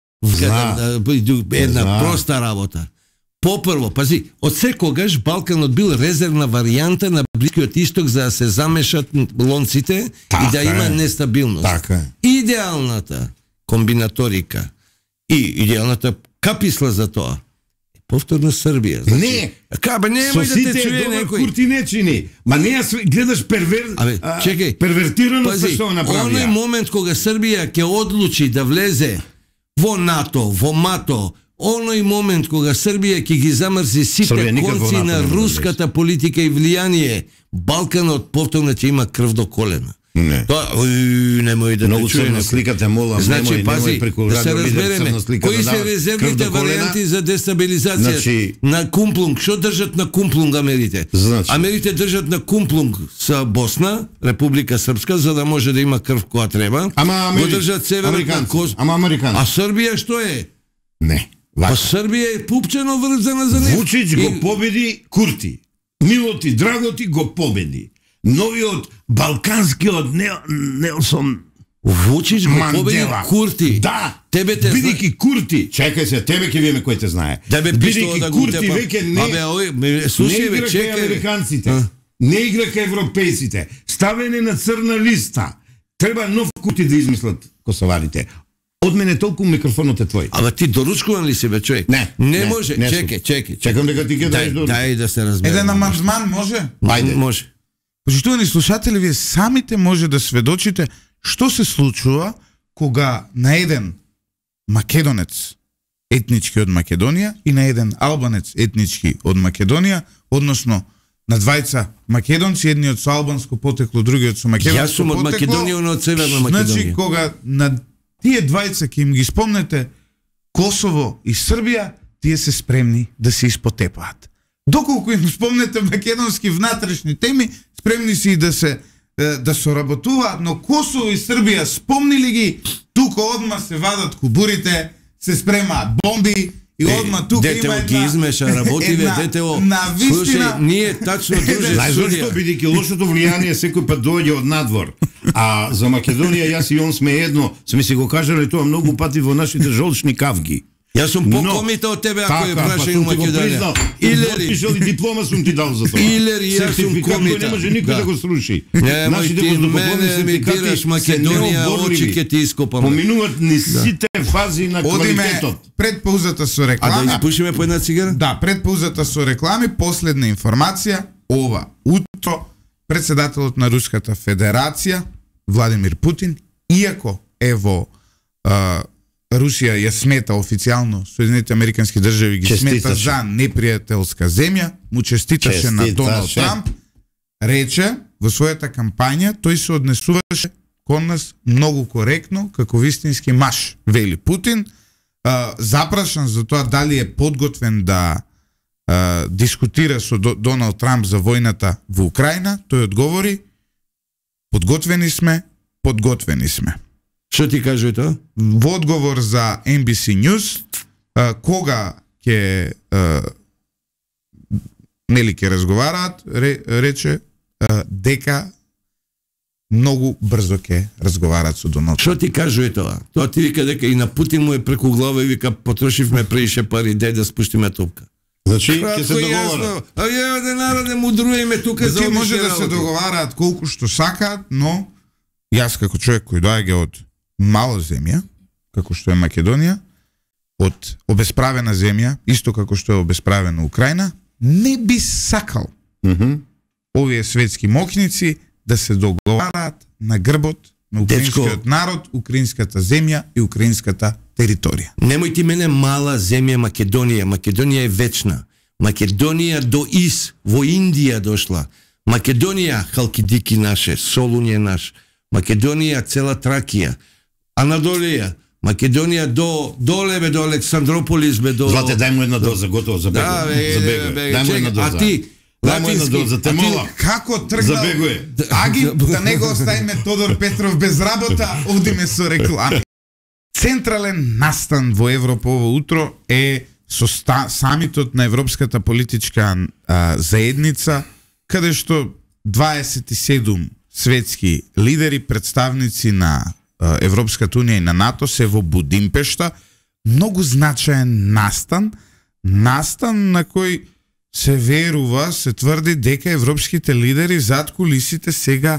една проста работа. Попрво, пази, од секогаш Балканот бил резервна варијанта на Блискиот Исток за да се замешат лонците така и да има нестабилност. Така. Идеалната комбинаторика и идеалната каписла за тоа повторно Србија. Значи, не, каба нема да те чуе некој. Куртинечини. Ма не гледаш первер, Абе, чекај, первертирано се што направија. Оној момент кога Србија ќе одлучи да влезе во НАТО, во МАТО, оној момент кога Србија ќе ги замрзи сите конци на руската политика и влијание, Балканот повторно ќе има крв до колена. Не. Тоа, ој, немој да Много те чуе. Много сликате, молам, значи, немој, пази, немој преку да се радио лидер разбереме, црна слика кои да се даваш резервните варијанти за дестабилизација значи, на Кумплунг? Што држат на Кумплунг америте? Значи, америте држат на Кумплунг со Босна, Република Српска, за да може да има крв која треба. Ама амери... го држат северот на Кос... Ама американци. А Србија што е? Не. Па Србија е пупчено врзана за него. Вучич го победи Курти. мило ти, драго ти го победи. Новиот балканскиот не, Нелсон Вучич го победи Курти. Да, тебе те бидејќи Курти, чекај се, тебе ќе видиме кој те знае. Бидејќи да Курти веќе не, Абе, ој, слушај, не игра кај американците, а? Не игра кај европејците, ставене на црна листа. Треба нов Курти да измислат косоварите. Од мене толку микрофонот е твој. Ама ти доручкуван ли си, бе, човек? Не. Не, не може. Не чекай, чекай. Чекам дека ти ќе даеш доручка. Дај да се разбереме. Еден амандман може? Ајде. Може. Почитувани слушатели, вие самите може да сведочите што се случува кога на еден македонец етнички од Македонија и на еден албанец етнички од Македонија, односно на двајца македонци, едниот со албанско потекло, другиот со македонско потекло. Јас сум од Македонија, но од Северна Македонија. Значи, кога на тие двајца ќе им ги спомнете Косово и Србија, тие се спремни да се испотепаат. Доколку им спомнете македонски внатрешни теми, спремни си да се да соработуваат, но Косово и Србија спомнили ги, тука одма се вадат кубурите, се спремаат бомби и одма тука дете има една... Дете ги измеша, работи ве, дете о... Слушај, ние тачно друже Знаеш зашто, бидејќи лошото влијание секој пат доаѓа од надвор. А за Македонија јас и он сме едно, сме си го кажале тоа многу пати во нашите жолчни кавги. Јас сум покомита од тебе ако е прашање у Македонија. Илери, пишал и диплома сум ти дал за тоа. Илери, јас сум комита. Не може никој да го сруши. Нашите воздухопловни сертификати Македонија, очи ќе ти ископаме. Поминуваат ни сите фази на квалитетот. Пред паузата со реклами. А да испушиме по една цигара? Да, пред паузата со реклами, последна информација, ова утро председателот на Руската Федерација Владимир Путин, иако е во Русија ја смета официјално, Соединените Американски држави ги честиташе. Смета за непријателска земја, му честиташе честиташе. на Доналд Трамп, рече во својата кампања, тој се однесуваше кон нас многу коректно, како вистински маж, вели Путин, а, запрашан за тоа дали е подготвен да а, дискутира со Доналд Трамп за војната во Украина, тој одговори: подготвени сме, подготвени сме. Што ти кажува тоа? Во одговор за Ен Би Си News, а, кога ќе нели ќе разговараат, ре, рече а, дека многу брзо ќе разговараат со Доналд. Што ти кажува тоа? Тоа ти вика дека и на Путин му е преку глава и вика потрошивме преише пари, дај да спуштиме топка. Значи ќе се договарат. А ја да нараде мудруеме тука за овие може да се договараат колку што сакаат, но јас како човек кој доаѓа од мала земја, како што е Македонија, од обесправена земја, исто како што е обесправена Украина, не би сакал mm -hmm. овие светски мокници да се договараат на грбот на украинскиот народ, украинската земја и украинската територија. Немој ти мене мала земја Македонија. Македонија е вечна. Македонија до Ис, во Индија дошла. Македонија, Халкидики наше, Солуње наш. Македонија, цела Тракија. Анадолија, Македонија до доле бе до Александрополис бе до. Злате, дај му една доза, готово за бегуе. Да, бе, за бегуе. Бе, дај му една доза. А ти дај му една доза, те мола. Како тргнал? За бегуе. Аги, да не го оставиме Тодор Петров без работа, одиме со реклами. Централен настан во Европа ово утро е со ста, самитот на Европската политичка а, заедница, каде што дваесет и седум светски лидери, представници на а, Европската унија и на НАТО се во Будимпешта. Многу значаен настан, настан на кој се верува, се тврди дека европските лидери зад кулисите сега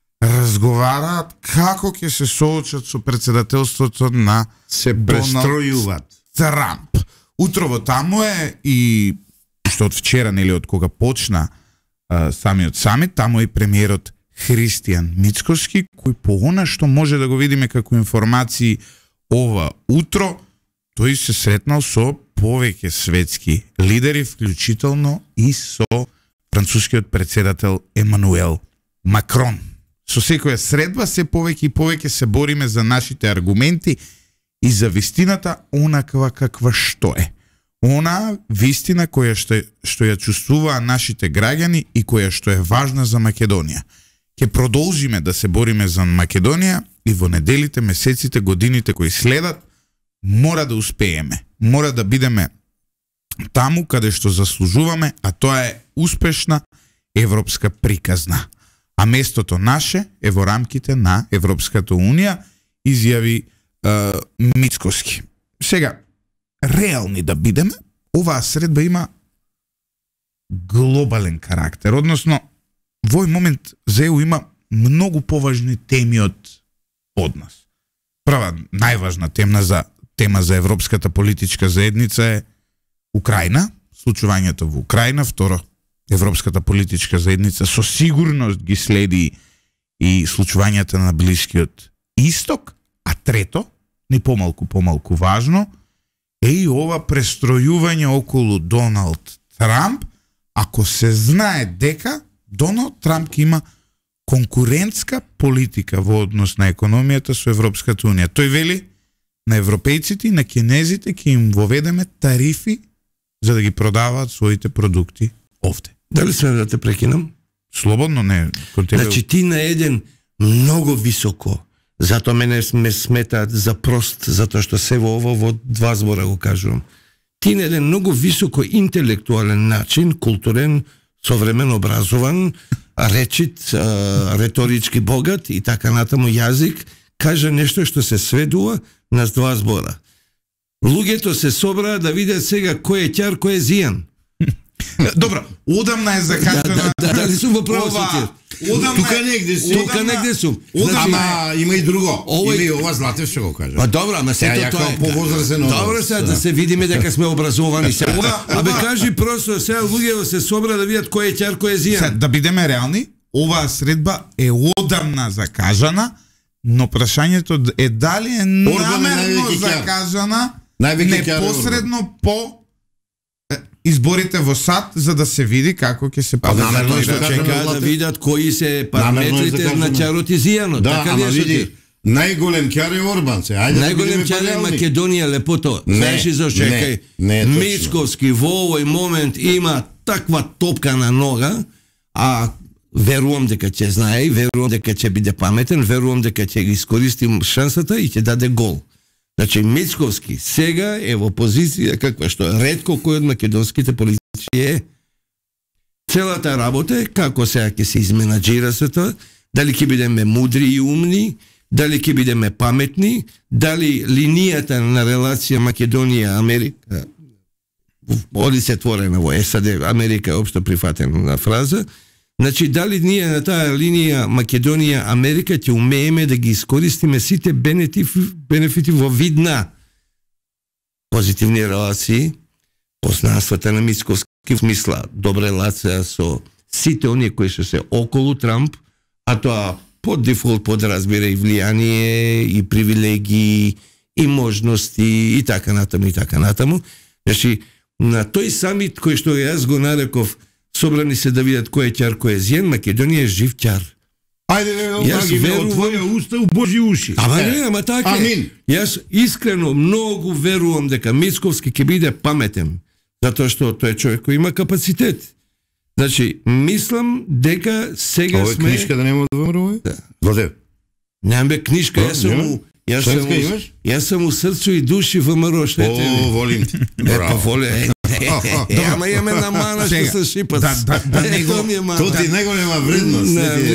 разговараат како ќе се соочат со председателството на се престројуваат Трамп. Утрово таму е и што од вчера, нели од кога почна а, самиот самит, таму е и премиерот Христијан Мицкоски, кој по она што може да го видиме како информации ова утро, тој се сретнал со повеќе светски лидери, вклучително и со францускиот председател Емануел Макрон. Со секоја средба се повеќе и повеќе се бориме за нашите аргументи и за вистината онаква каква што е. Она вистина која што, што ја чувствуваа нашите граѓани и која што е важна за Македонија. Ќе продолжиме да се бориме за Македонија и во неделите, месеците, годините кои следат, мора да успееме. Мора да бидеме таму каде што заслужуваме, а тоа е успешна европска приказна. А местото наше е во рамките на Европската Унија, изјави е, Мицкоски. Сега, реални да бидеме, оваа средба има глобален карактер, односно во овој момент за ЕУ има многу поважни теми од од нас. Прва, најважна тема за тема за европската политичка заедница е Украина, случувањето во Украина. Второ, европската политичка заедница со сигурност ги следи и случувањата на Блискиот Исток, а трето, не помалку помалку важно, е и ова престројување околу Доналд Трамп, ако се знае дека Доналд Трамп има конкурентска политика во однос на економијата со Европската Унија. Тој вели на европејците и на кинезите ќе им воведеме тарифи за да ги продаваат своите продукти овде. Дали сме да те прекинам? Слободно, не. Тебе... Значи ти на еден многу високо, затоа мене ме сметаат за прост, затоа што се во ово во два збора го кажувам. Ти на еден многу високо интелектуален начин, културен, современ образован, речит, реторички богат и така натаму јазик, кажа нешто што се сведува на два збора. Луѓето се собраа да видат сега кој е ќар, кој е зијан. Добро, одамна е закачана. Да, да, да, дали сум во право сутир? Тука негде сум. Тука негде сум. Ама има и друго. Има и ова Златев што го кажа. Па добро, ама сето тоа е повозрасен. Добро се да се видиме дека сме образовани се. Абе кажи просто сега луѓето се собра да видат кој е ќар, кој е зијан. Да бидеме реални, оваа средба е одамна закажана, но прашањето е дали е намерно закажана непосредно по изборите во САД, за да се види како ќе се намерно што чекаат да видат кои се параметрите на ќарот и зијанот. Да, ама види, најголем ќар е Орбан се. Ајде најголем ќар е Македонија, лепото. Знаеш и зашто чекај. Мицковски во овој момент има таква топка на нога, а верувам дека ќе знае, верувам дека ќе биде паметен, верувам дека ќе ги искористи шансата и ќе даде гол. Значи Мицковски сега е во позиција каква што ретко кој од македонските политичи е. Целата работа е како сега ќе се изменаџира се тоа, дали ќе бидеме мудри и умни, дали ќе бидеме паметни, дали линијата на релација Македонија-Америка оди се творена во САД, Америка е општо прифатена фраза. Значи, дали ние на таа линија Македонија-Америка ќе умееме да ги искористиме сите бенефити, бенефити во вид на позитивни релации, познанствата на Мицковски в смисла добра релација со сите оние кои што се околу Трамп, а тоа под дефолт подразбира и влијание, и привилегии, и можности, и така натаму, и така натаму. Значи, на тој самит кој што јас го нареков собрани се да видат кој е ќар, кој е зијан, Македонија е жив ќар. Ајде, јас верувам од твоја уста у Божи уши. Ама не, ама така е. Јас искрено многу верувам дека Мицковски ќе биде паметен, затоа што тој е човек кој има капацитет. Значи, мислам дека сега Ова сме... Ова книжка да нема да ВМРО? Да. Златев? Нямам бе книжка, јас сум у... Јас сум, јас сум у срцу и души ВМРО, што е те? О, волим ти. Е, па воле, е, ама имаме на мана што се шипат. Тоа ти најголема вредност.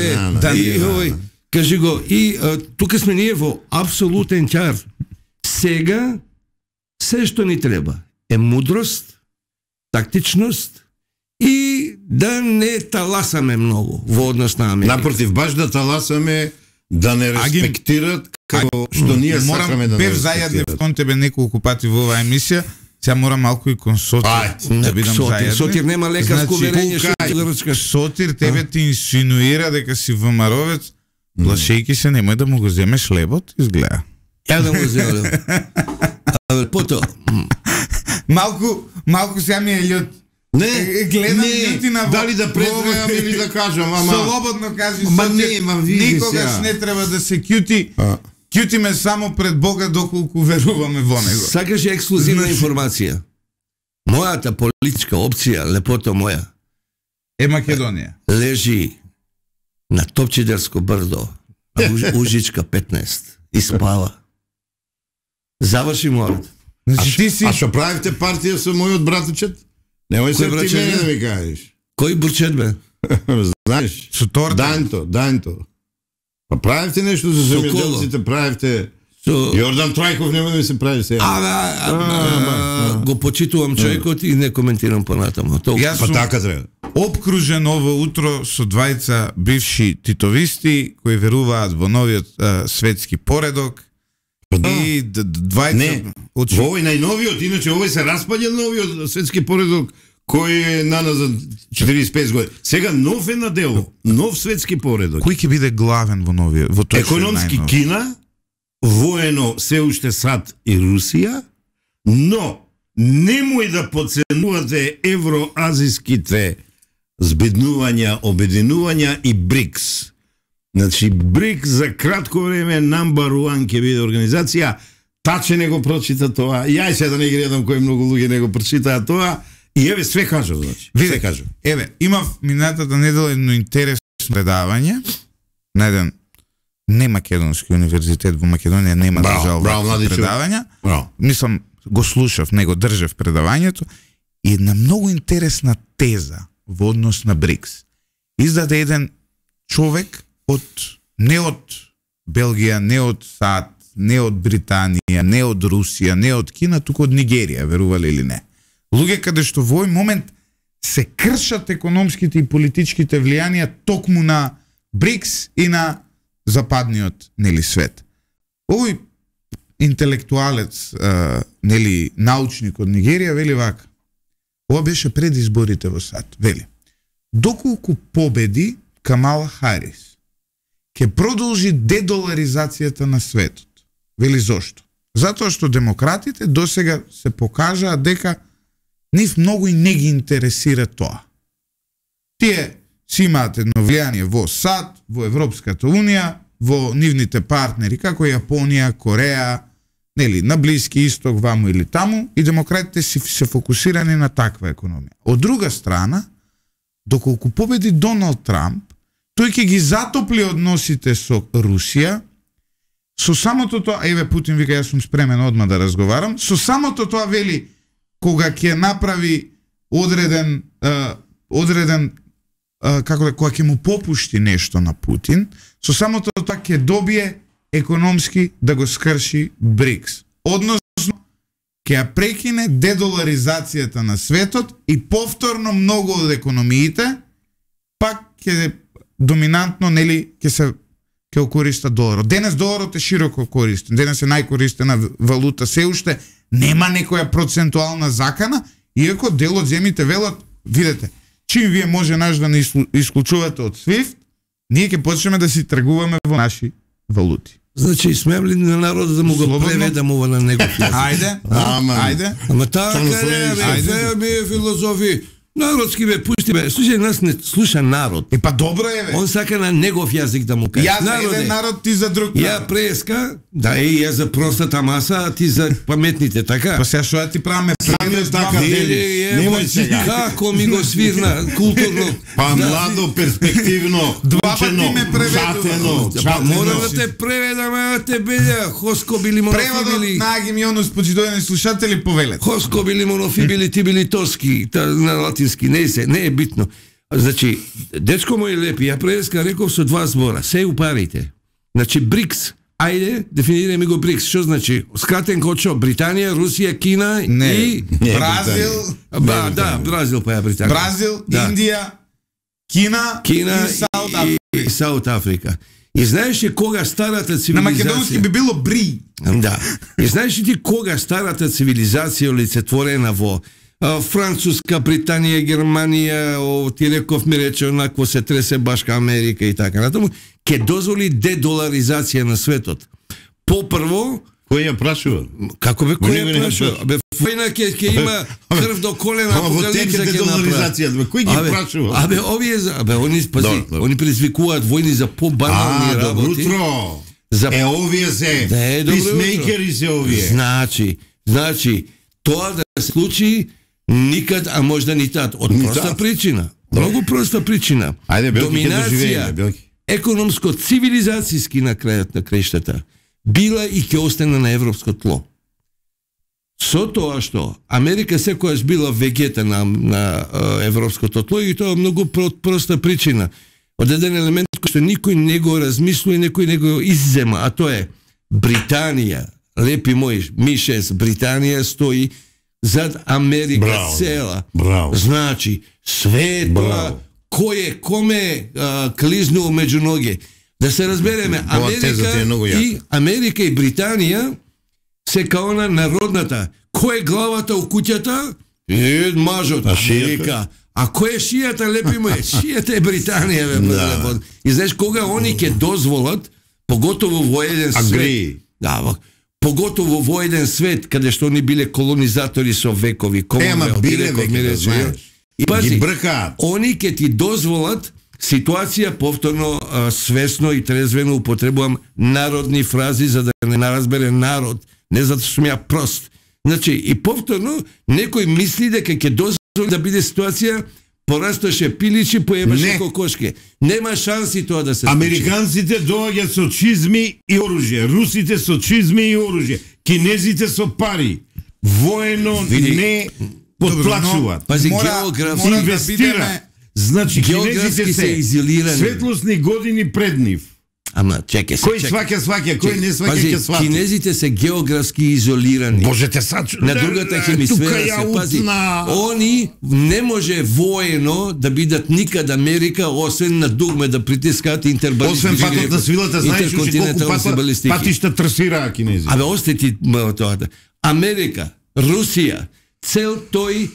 Кажи го, и тука сме ние во апсолутен ќар. Сега, се што ни треба е мудрост, тактичност и да не таласаме многу во однос на Америка. Напротив, баш да таласаме, да не респектират како што ние сакаме да не респектират. Бев зајаднев кон тебе неколку пати во оваа емисија. Сега мора малку и кон Сотир да бидам заедно. Сотир нема лекарско уверение што ќе да рачкаш. Сотир тебе ти инсинуира дека си ВМРО-вец, плашејќи се немој да му го земеш лебот, изгледа. Ја да му земам. Абе пото. Малку, малку сега ми е љут. Не, гледам љути на дали да презревам или да кажам, ама слободно кажи, ма не, ма види никогаш не треба да се кјути. Кјутиме само пред Бога доколку веруваме во него. Сакаш ексклузивна информација. Мојата политичка опција, лепото моја, е Македонија. Лежи на Топчидарско брдо, на Ужичка петнаесет и спава. Заврши мојот. Значи ти си... А што правите партија со мојот братучет? Немој се ти мене да ми кажеш. Кој бурчет бе? Знаеш? Со торта. Данто, Данто. Па правите нешто за земјоделците, правите... Јордан Трајков нема да ми се прави сега. А, го почитувам човекот и не коментирам понатаму. Јас сум така треба. Обкружен ово утро со двајца бивши титовисти кои веруваат во новиот а, светски поредок. Да. И двајца... Не, во овој најновиот, иначе овој се распаден новиот светски поредок кој е наназад четириесет и пет години. Сега нов е на дело, нов светски поредок. Кој ќе биде главен во новиот? Во тој економски Кина, воено се уште САД и Русија, но немој да подценувате евроазиските збеднувања, обединувања и БРИКС. Значи, БРИКС за кратко време number one ќе биде организација. Таче не го прочита тоа. Јај се да не ги гледам кои многу луѓе не го прочитаа тоа. И еве све кажав, значи. Све кажав. Еве, имав минатата недела едно интересно предавање на еден немакедонски универзитет во Македонија, нема држал предавања. Браво. Мислам, го слушав, не го држав предавањето и една многу интересна теза во однос на БРИКС. Издаде еден човек од не од Белгија, не од САД, не од Британија, не од Русија, не од Кина, туку од Нигерија, верувале или не. Луѓе каде што во овој момент се кршат економските и политичките влијанија токму на БРИКС и на западниот, нели, свет. Овој интелектуалец, а, нели, научник од Нигерија вели вака. Ова беше пред изборите во САД. Вели: доколку победи Камала Харис, ќе продолжи дедоларизацијата на светот. Вели зошто? Затоа што демократите досега се покажаа дека нив многу и не ги интересира тоа. Тие си имаат едно влијание во САД, во Европската Унија, во нивните партнери, како Јапонија, Кореја, нели, на Блиски Исток, ваму или таму, и демократите си се фокусирани на таква економија. Од друга страна, доколку победи Доналд Трамп, тој ќе ги затопли односите со Русија, со самото тоа, еве Путин вика, јас сум спремен одма да разговарам, со самото тоа вели, кога ќе направи одреден, uh, одреден uh, како да, кога ќе му попушти нешто на Путин, со самото тоа ќе добие економски да го скрши БРИКС. Односно, ќе ја прекине дедоларизацијата на светот и повторно многу од економиите пак ќе доминантно, нели, ќе се ќе окориста доларот. Денес доларот е широко користен. Денес е најкористена валута се уште. Нема некоја процентуална закана, иако дел од земјите велат, видете, чим вие може наш да не исклучувате од свифт, ние ќе почнеме да си тргуваме во наши валути. Значи, смеем ли на народот да му го преведам ова на негов јазик? Ајде, ајде. Ама така е, бе, ми е филозофи. Народски бе, пушти бе, слушај, нас не слуша народ. И па добро е, бе. Он сака на негов јазик да му каже. Јас за еден народ, ти за друг народ. Ја преска, да е, ја за простата маса, а ти за паметните, така? Па сега шо ја ти правиме правиме така, немој сега. Како ми го свирна културно. Па младо, перспективно, учено, чатено, чатено. Мора да те преведаме, да те белја, хоско били монофибили. Преводот на Аги Мионус, почитувани слушатели, повелете. Хоско били монофибили, ти били тоски, на латински, не се, не е битно. Значи, дечко мој лепи, ја преска реков со два збора, се упарите. Значи, БРИКС, ајде, дефинираме го БРИКС, што значи? Скратен кочо, Британија, Русија, Кина не, и... Не, Бразил. Ба, да, Бразил па ја Британија. Бразил, да. Индија, Кина, Кина и Саут Африка. И, и Саут Африка. И знаеш ли кога старата цивилизација... На македонски би било БРИ. Да. И знаеш ли ти кога старата цивилизација олицетворена во Француска, Британија, Германија, о, ти реков ми рече онакво се тресе башка Америка и така натаму, ке дозволи дедоларизација на светот. Попрво, кој ја прашува? Како бе, кој ја прашува? Бе, војна ќе ќе има крв до колена, апокалипса ќе направи. Кој ги прашува? Абе, овие, абе, они, пази, они предизвикуваат војни за побанални работи. А, добро утро. За... Е, овие се, да, писмейкери се овие. Значи, значи, тоа да се случи никад, а можда ни тат. Од проста причина. Многу проста причина. Ајде, Белки, доминација, економско-цивилизацијски на крајот на крајштата, била и ќе остане на европско тло. Со тоа што Америка секојаш била вегета на, на европското тло и тоа е многу проста причина. Од еден елемент кој што никој не го размислува и некој не го иззема, а тоа е Британија. Лепи мој, Ми шест, Британија стои зад Америка браво, цела. Браво. Значи, све тоа кој е, коме а, клизнул меѓу ноге. Да се разбереме, Америка и Америка и Британија се као на народната. Кој е главата у куќата? Е, мажот, Америка. А кој е шијата, лепи мој? Шијата е Британија, бе, да. И знаеш, кога они ќе дозволат, поготово во еден свет, да, поготово во еден свет, каде што они биле колонизатори со векови, Ема, биле векови, знаеш. И пази, они ќе ти дозволат ситуација, повторно, а, свесно и трезвено употребувам народни фрази, за да не разбере народ, не затоа што сум ја прост. Значи, и повторно, некој мисли дека ќе дозволи да биде ситуација, порасташе пиличи, поебаше кокошке. Нема шанси тоа да се случи. Американците доаѓаат со чизми и оружје, русите со чизми и оружје, кинезите со пари. Воено не подплачуваат. Пази, географски инвестира. Значи, кинезите се изолирани. Светлосни години пред нив. Ама чекай се. Кој сваќа сваќа, кој не сваќа ќе свати. Кинезите се географски изолирани. Боже те сачу. На другата хемисфера се пази. Они не може воено да бидат никад Америка, освен на дугме да притискаат интербалистики. Освен патот на свилата, знаеш уште колку пата, патишта трасираа кинези. Абе, осте ти тоа. Америка, Русија, цел тој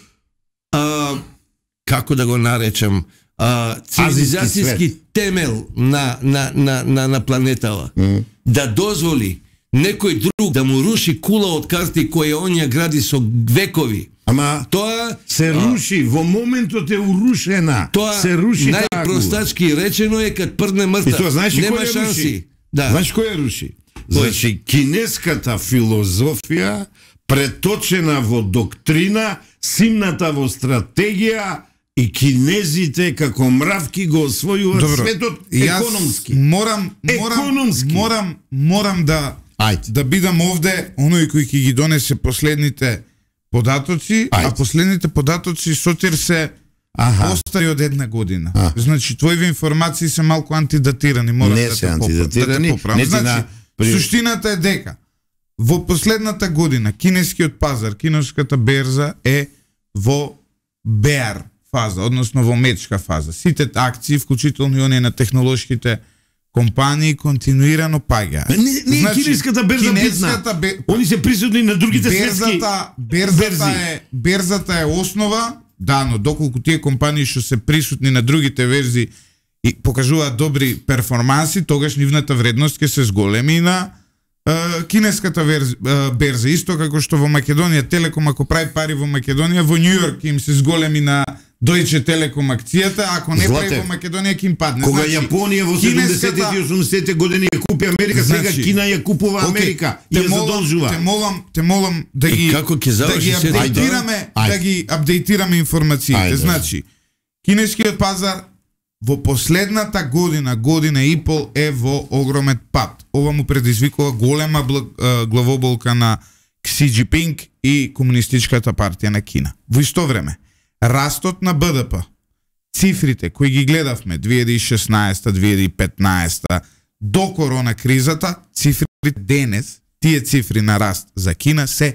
а, како да го наречам, Uh, цивилизацијски темел на, на, на, на, на планетава mm. да дозволи некој друг да му руши кула од карти која онја гради со векови. Ама тоа се руши, во моментот е урушена. Тоа се руши најпростачки речено е кад прдне мртав. И тоа знаеш нема кој шанси. Руши? Да. Знаеш кој ја руши? Значи кинеската филозофија преточена во доктрина, симната во стратегија. И кинезите како мравки го освојуваат Добро, светот економски. Морам, морам, економски. морам, морам да Ајде. да бидам овде оној кој ќе ги донесе последните податоци, Ајде. А последните податоци сотир се Аха. Постари од една година. А. Значи твоите информации се малку антидатирани, морам не да се те антидатирани. Да те значи, на... при... суштината е дека во последната година кинескиот пазар, кинеската берза е во беар фаза, односно во мечка фаза. Сите акции, вклучително и оние на технолошките компании, континуирано паѓаат. Не, не значи, кинеската берза битна. Бе... Они се присутни на другите светски берзата е берзата е основа, да, но доколку тие компании што се присутни на другите верзи и покажуваат добри перформанси, тогаш нивната вредност ќе се зголеми на Uh, кинеската верз, uh, берза, исто како што во Македонија Телеком ако прави пари во Македонија, во Њу Јорк им се зголеми на Дојче Телеком акцијата, ако не Злате, прави во Македонија ќе им падне. Кога значи, Јапонија во седумдесетте и осумдесетте години ја купи Америка, значи, сега Кина ја купува Америка okay, и ја задолжува. Те молам, те молам да ги да ги апдейтираме, да ги апдейтираме информациите. Значи, кинескиот пазар во последната година, година и пол е во огромен пат. Ова му предизвикува голема главоболка на Кси Џипинг и Комунистичката партија на Кина. Во исто време, растот на Б Д П, цифрите кои ги гледавме две илјади и шеснаесета две илјади и петнаесета до корона кризата, цифрите денес, тие цифри на раст за Кина се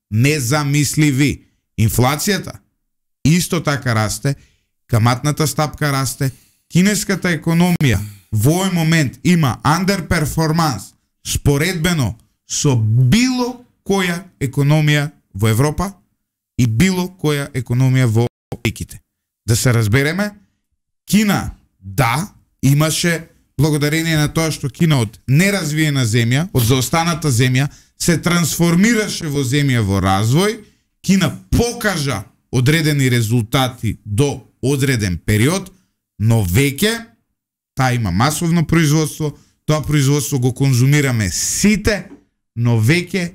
незамисливи. Инфлацијата исто така расте, каматната стапка расте, кинеската економија во овој момент има underperformance споредбено со било која економија во Европа и било која економија во Иките. Да се разбереме, Кина, да, имаше, благодарение на тоа што Кина од неразвиена земја, од заостаната земја, се трансформираше во земја во развој, Кина покажа одредени резултати до одреден период, но веќе таа има масовно производство, тоа производство го конзумираме сите, но веќе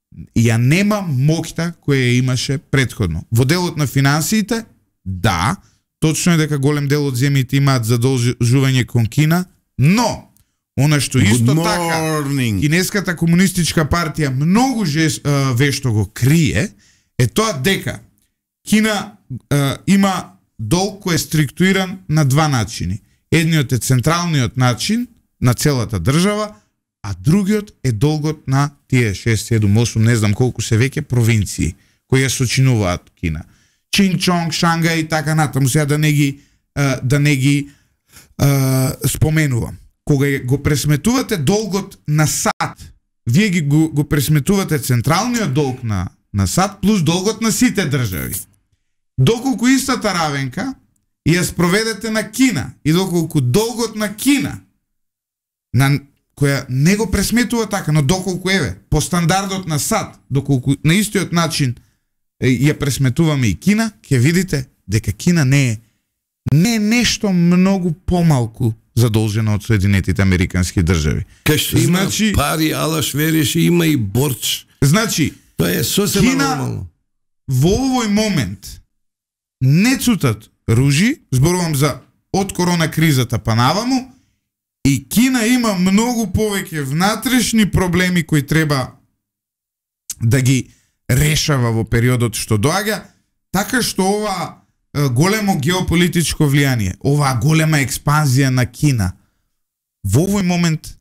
ја нема моќта која ја имаше претходно. Во делот на финансиите, да, точно е дека голем дел од земјите имаат задолжување кон Кина, но Она што исто така Кинеската комунистичка партија многу жест, а, вешто го крие е тоа дека Кина а, има долг кој е структуриран на два начини. Едниот е централниот начин на целата држава, а другиот е долгот на тие шест, седум, осум, не знам колку се веќе провинции кои ја сочинуваат Кина. Чинчонг, Шангај и така натаму, сега да не ги да не ги а, споменувам. Кога го пресметувате долгот на САД, вие ги го, го пресметувате централниот долг на, на САД плюс долгот на сите држави. Доколку истата равенка ја спроведете на Кина и доколку долгот на Кина на која не го пресметува така, но доколку еве по стандардот на САД, доколку на истиот начин ја пресметуваме и Кина, ќе видите дека Кина не е не е нешто многу помалку задолжена од Соединетите Американски држави. Кај има значи, пари, алаш вериш, има и борч. Значи, тоа е сосема Кина нормално. Во овој момент не цутат ружи, зборувам за од корона кризата па наваму, и Кина има многу повеќе внатрешни проблеми кои треба да ги решава во периодот што доаѓа, така што ова големо геополитичко влијание, оваа голема експанзија на Кина во овој момент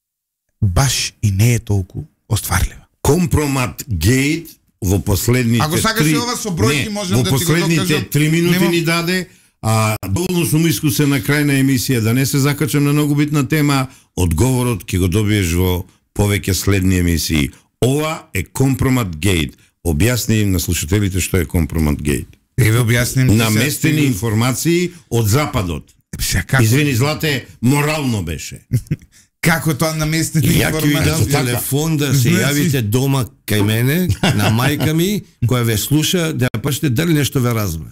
баш и не е толку остварлива. Компромат гейт во последните Ако сакаш три... ова со бројки можам да ти го докажам. Во последните три минути Нема... ни даде, а доволно сум искусен на крај на емисија да не се закачам на многу битна тема, одговорот ќе го добиеш во повеќе следни емисии. Ова е компромат гейт. Објасни им на слушателите што е компромат гейт. Еве објасним наместени информации од западот. Како... Извини, Злате, морално беше. Како тоа наместени информации? Ја ќе ви дам телефон да се значи... јавите дома кај мене, на мајка ми, која ве слуша, да ја пашете дали нешто ве разбра.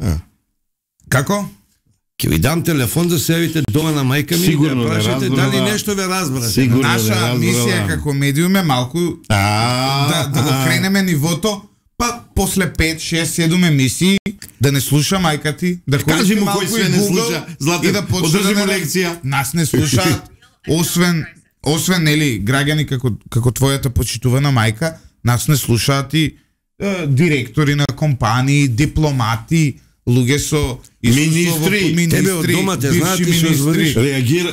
Како? Ќе ви дам телефон да се јавите дома на мајка ми, сигурно да ја прашате дали нешто ве разбра. Наша мисија како медиум е малку да, да го кренеме нивото, па после пет, шест, седум емисии да не слуша мајка ти, да кажи му кој све не слуша, Злате, да одржи му лекција. Нас не слушаат, освен освен нели граѓани како како твојата почитувана мајка, нас не слушаат и е, директори на компании, дипломати, луѓе со министри, министри, тебе од дома те знаат и што звониш, реагира.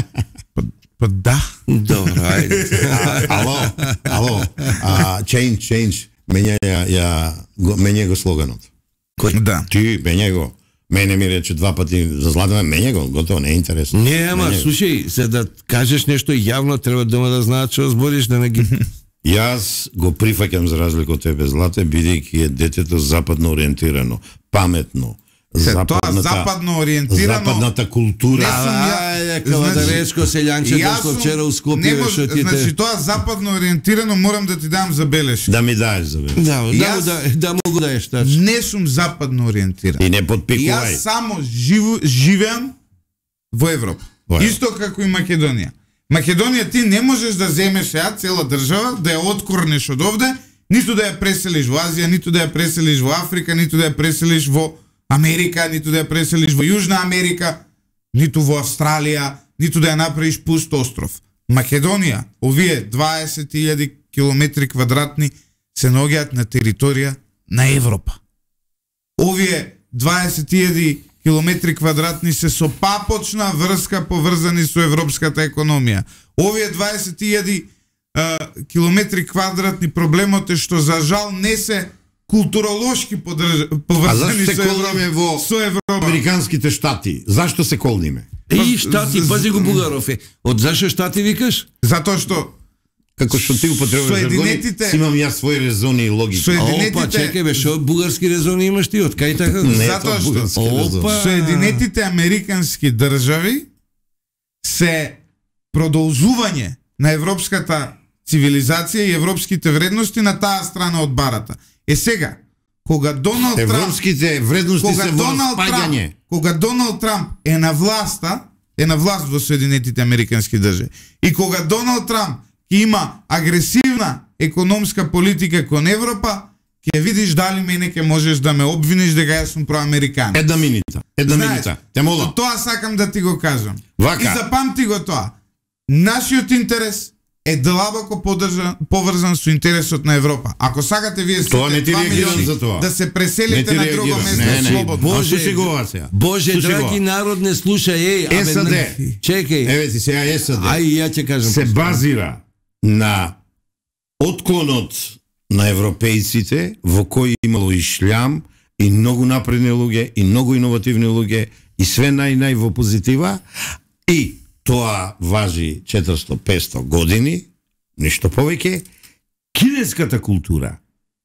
Па да. Добро, ајде. Ало, ало. А change, change. Мене ја, ја го, мене го слоганот. Кој? Да. Ти, мене го. Мене ми рече два пати за Златана, мене го, готово, не е интересно. Не, ама, слушај, се да кажеш нешто јавно, треба дома да знаат што збориш, да не ги... Јас го прифаќам за разлика од тебе, Злате, бидејќи е детето западно ориентирано, паметно. Западната, тоа западно ориентирано. Западната култура. Ајде, кавадаречко селјанче дошло вчера у Скопје, што ти те... Значи тоа западно ориентирано морам да ти дам забелешка. Да ми даеш забелешка. Да, да, да, да му го даеш тачно. Не сум западно ориентиран. И не подпикувај. Јас само живу, живеам во Европа. Во Исто како и Македонија. Македонија ти не можеш да земеш ја цела држава, да ја откорнеш од овде, ниту да ја преселиш во Азија, ниту да ја преселиш во Африка, ниту да ја преселиш во Америка, ниту да ја преселиш во Јужна Америка, ниту во Австралија, ниту да ја направиш пуст остров. Македонија, овие дваесет илјади километри квадратни се наоѓаат на територија на Европа. Овие дваесет илјади километри квадратни се со папочна врска поврзани со европската економија. Овие дваесет илјади километри квадратни проблемот е што за жал не се културолошки поврзани со Европа, во со Европа. Американските штати. Зашто се колниме? И штати, пази го Бугаров е. Од зашто штати викаш? Затоа што како што ти употребуваш Соединетите... жаргони, имам јас своји резони и логики. Соединетите... Опа, чекај бе, шо бугарски резони имаш ти? Од кај така? Не, затоа што Опа. Соединетите американски држави се продолжување на европската цивилизација и европските вредности на таа страна од барата. Е сега, кога Доналд Трамп... Европските вредности се во спаѓање. Кога Доналд Трамп е на власта, е на власт во Соединетите американски држави, и кога Доналд Трамп има агресивна економска политика кон Европа, ќе видиш дали мене ќе можеш да ме обвиниш дека јас сум проамериканец. Една минута, една минута. Те молам. Тоа сакам да ти го кажам. Вака. И запамти го тоа. нашиот интерес е длабоко подржан, поврзан со интересот на Европа. Ако сакате вие сите два милиони да се преселите на друго место слободно. Боже, Боже драги народ, не слушај, еј, САД. Чекај. Еве ти сега САД. Ај, ја ќе кажам. Се базира на отклонот на европејците во кој имало и шлям, и многу напредни луѓе, и многу иновативни луѓе, и све нај-нај во позитива, и тоа важи четиристо до петстотини години, ништо повеќе. Кинеската култура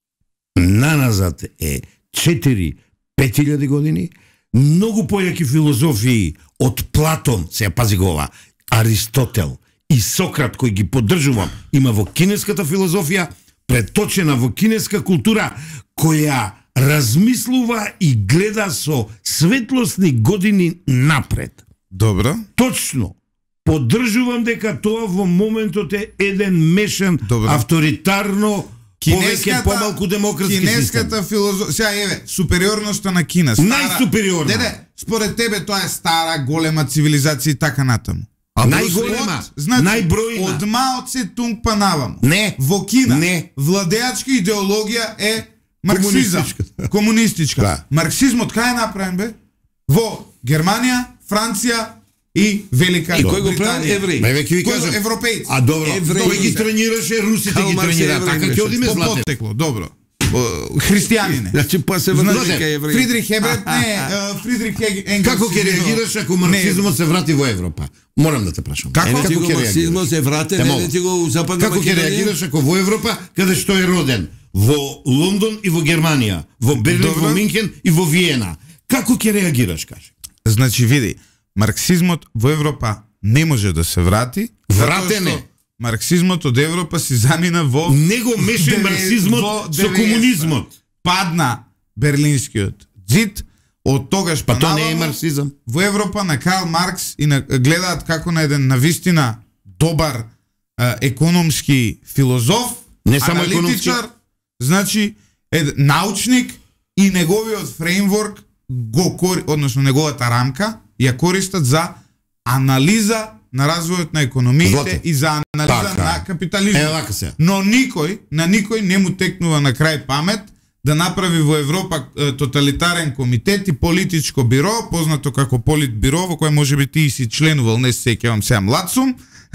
наназад е четири до пет илјади години, многу појаки филозофии од Платон, се пази го ова, Аристотел и Сократ, кои ги поддржувам, има во кинеската филозофија, преточена во кинеска култура, која размислува и гледа со светлосни години напред. Добро. Точно. Поддржувам дека тоа во моментот е еден мешан, Добро. авторитарно, повеќе помалку демократски систем. Кинеската филозофија, сега еве, супериорноста на Кина. Најсупериорна. Деде, според тебе тоа е стара, голема цивилизација и така натаму. Најголема, значи, најбројна. Од Мао Цетунг па наваму. Не. Во Кина, не. Владеачка идеологија е марксизам. Комунистичка. Комунистичка. Да. Марксизмот кај е направен, бе? Во Германија, Франција и Велика И кој го прави евреи? Ме веќе ви Кој кажам. европејци. А добро, Евреи. кој ги тренираше, русите ги тренира. Така ќе одиме По злате. поттекло, добро. Христијанине. Значи па се врнати кај евреи. Фридрих Еберт, не, Фридрих Енгелс. Како ќе реагираш ако марксизмот се врати во Европа? Морам да те прашам. Како? Како ќе марксизмот се врати, не ти го западна Како ќе реагираш ако во Европа, каде што е роден? Во Лондон и во Германија, во Берлин, Добро. во Минхен и во Виена. Како ќе реагираш, кажи? Значи, види, марксизмот во Европа не може да се врати. Вратен затоа е. што марксизмот од Европа си замина во... Него мешен деве- марксизмот во со деветдесета. комунизмот. Падна Берлинскиот зид, од тогаш па Па тоа не е наваму, марксизам. во Европа на Карл Маркс и на, гледаат како на еден навистина добар а, економски филозоф, Не само аналитичар, значи е научник и неговиот фреймворк го кори, односно неговата рамка ја користат за анализа на развојот на економиите Злате. и за анализа Така. на капитализмот. Е, вака се. Но никој, на никој не му текнува на крај памет да направи во Европа е, тоталитарен комитет и политичко биро, познато како Политбиро, во кое можеби ти и си членувал, не се сеќавам сега млад сум,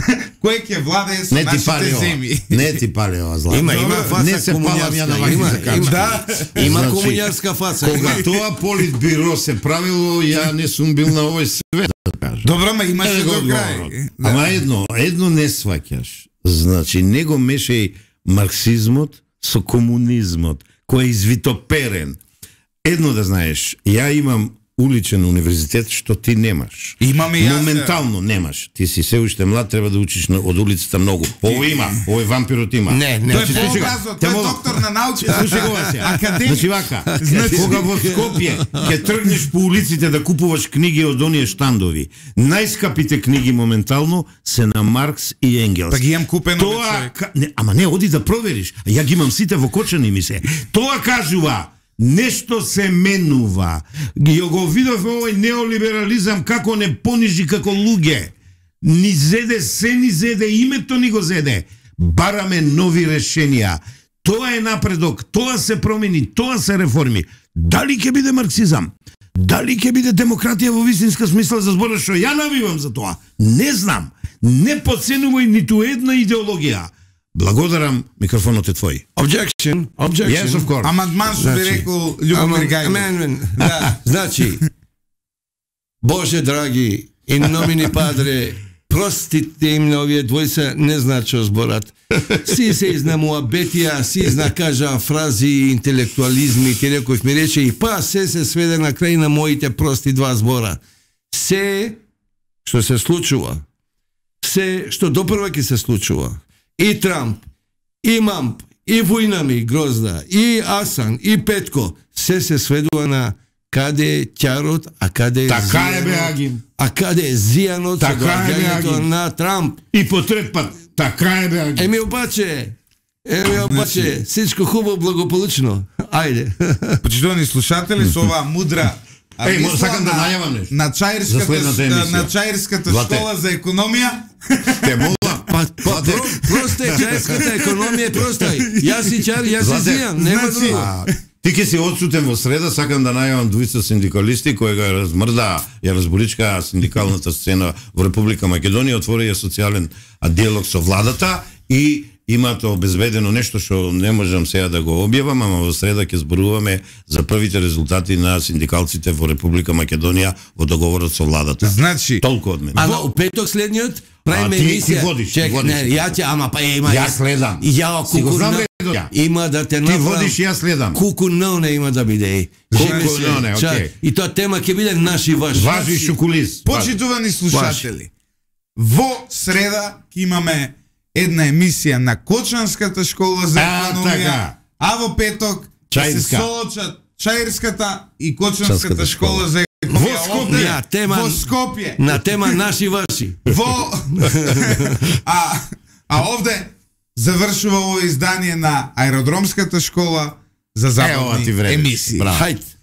кој ќе владее со Не ти пали нашите ова. земји. Не ти пали ова злато. Има, има фаса Не се палам ја на ваки има, за качки. Да. Има Значи, комуњарска фаса. Кога има. тоа Политбиро се правило, ја не сум бил на овој свет, да кажам. Добро, ма имаше Еве го до одговорот. крај. Ама едно, едно не сваќаш. Значи, не го мешај марксизмот со комунизмот, кој е извитоперен. Едно да знаеш, ја имам уличен универзитет што ти немаш. Имаме и јас. Моментално немаш. Ти си се уште млад, треба да учиш на, од улицата многу. Ово има, овој вампирот има. Не, не. Тој е Значи, слушај го, по-газо, те тој е молам. доктор на науки. Слушај го сега. Академик. Значи вака, Значи- кога во Скопје ќе тргнеш по улиците да купуваш книги од оние штандови, најскапите книги моментално се на Маркс и Енгелс. Па ги имам купено, бе, Тоа, човек. ка- не, ама не, оди да провериш. А ја ги имам сите во кочани ми се. Тоа кажува, нешто се менува. Ги го видов овој неолиберализам како не понижи како луѓе. Ни зеде, се ни зеде, името ни го зеде. Бараме нови решенија. Тоа е напредок, тоа се промени, тоа се реформи. Дали ќе биде марксизам? Дали ќе биде демократија во вистинска смисла за збора што ја навивам за тоа? Не знам. Не подценувај ниту една идеологија. Благодарам, микрофонот е твој. Objection, objection. Yes, of course. Амандман што би Значи, рекол Љубомир Гајлов. Amendment. Да, значи, Боже драги, in nomine Padre, простите им на овие двојца, не значи зборат. Си се изнамува бетија, си изнакажа фрази, интелектуализми, ти некој ми рече, и па се се сведе на крај на моите прости два збора. Се што се случува, се што допрва ќе се случува, и Трамп, и Мамп, и војна ми грозда, и Асан, и Петко, се се сведува на каде е ќарот, а каде е Така е, бе, зијанот, Агим. а каде е зијанот со Така е, бе, доаѓањето Агим. на Трамп. И по трет пат, така е, бе, Агим. Еми обаче, еми обаче, всичко хубаво, благополучно. Ајде. Почитувани слушатели, со оваа мудра а, Еј, мисла сакам да на- најавам нешто. На За Чаирската, следната емисија. на Чаирската Злате. школа за економија. Те мола. Па, па, про, просто е чарската економија, просто е. Јас си чар, јас си зијам, нема друго. Ти ке си отсутен во среда, сакам да најавам двица синдикалисти кои го размрда, ја разборичка синдикалната сцена во Република Македонија, отвори ја социјален диалог со владата и имате обезбедено нешто што не можам сега да го објавам, ама во среда ќе зборуваме за првите резултати на синдикалците во Република Македонија во договорот со владата. Значи, толку од мене. А во петок следниот правиме емисија. Ти водиш, Чек, ти водиш. Не, ја ќе, ама па има. Ја следам. Ја кукурна. Има да те направам. Ти водиш, ја следам. Кукурна не има да биде. Кукурна, окей. И тоа тема ќе биде наши ваши. Важи шоколист. Почитувани слушатели. Во среда ќе имаме една емисија на Кочанската школа за економија, а во петок ќе се соочат Чаирската и Кочанската школа за економија во Скопје, тема, во Скопје. На тема наши ваши. Во а а овде завршува ово издание на Аеродромската школа за забавни емисии. Хајде.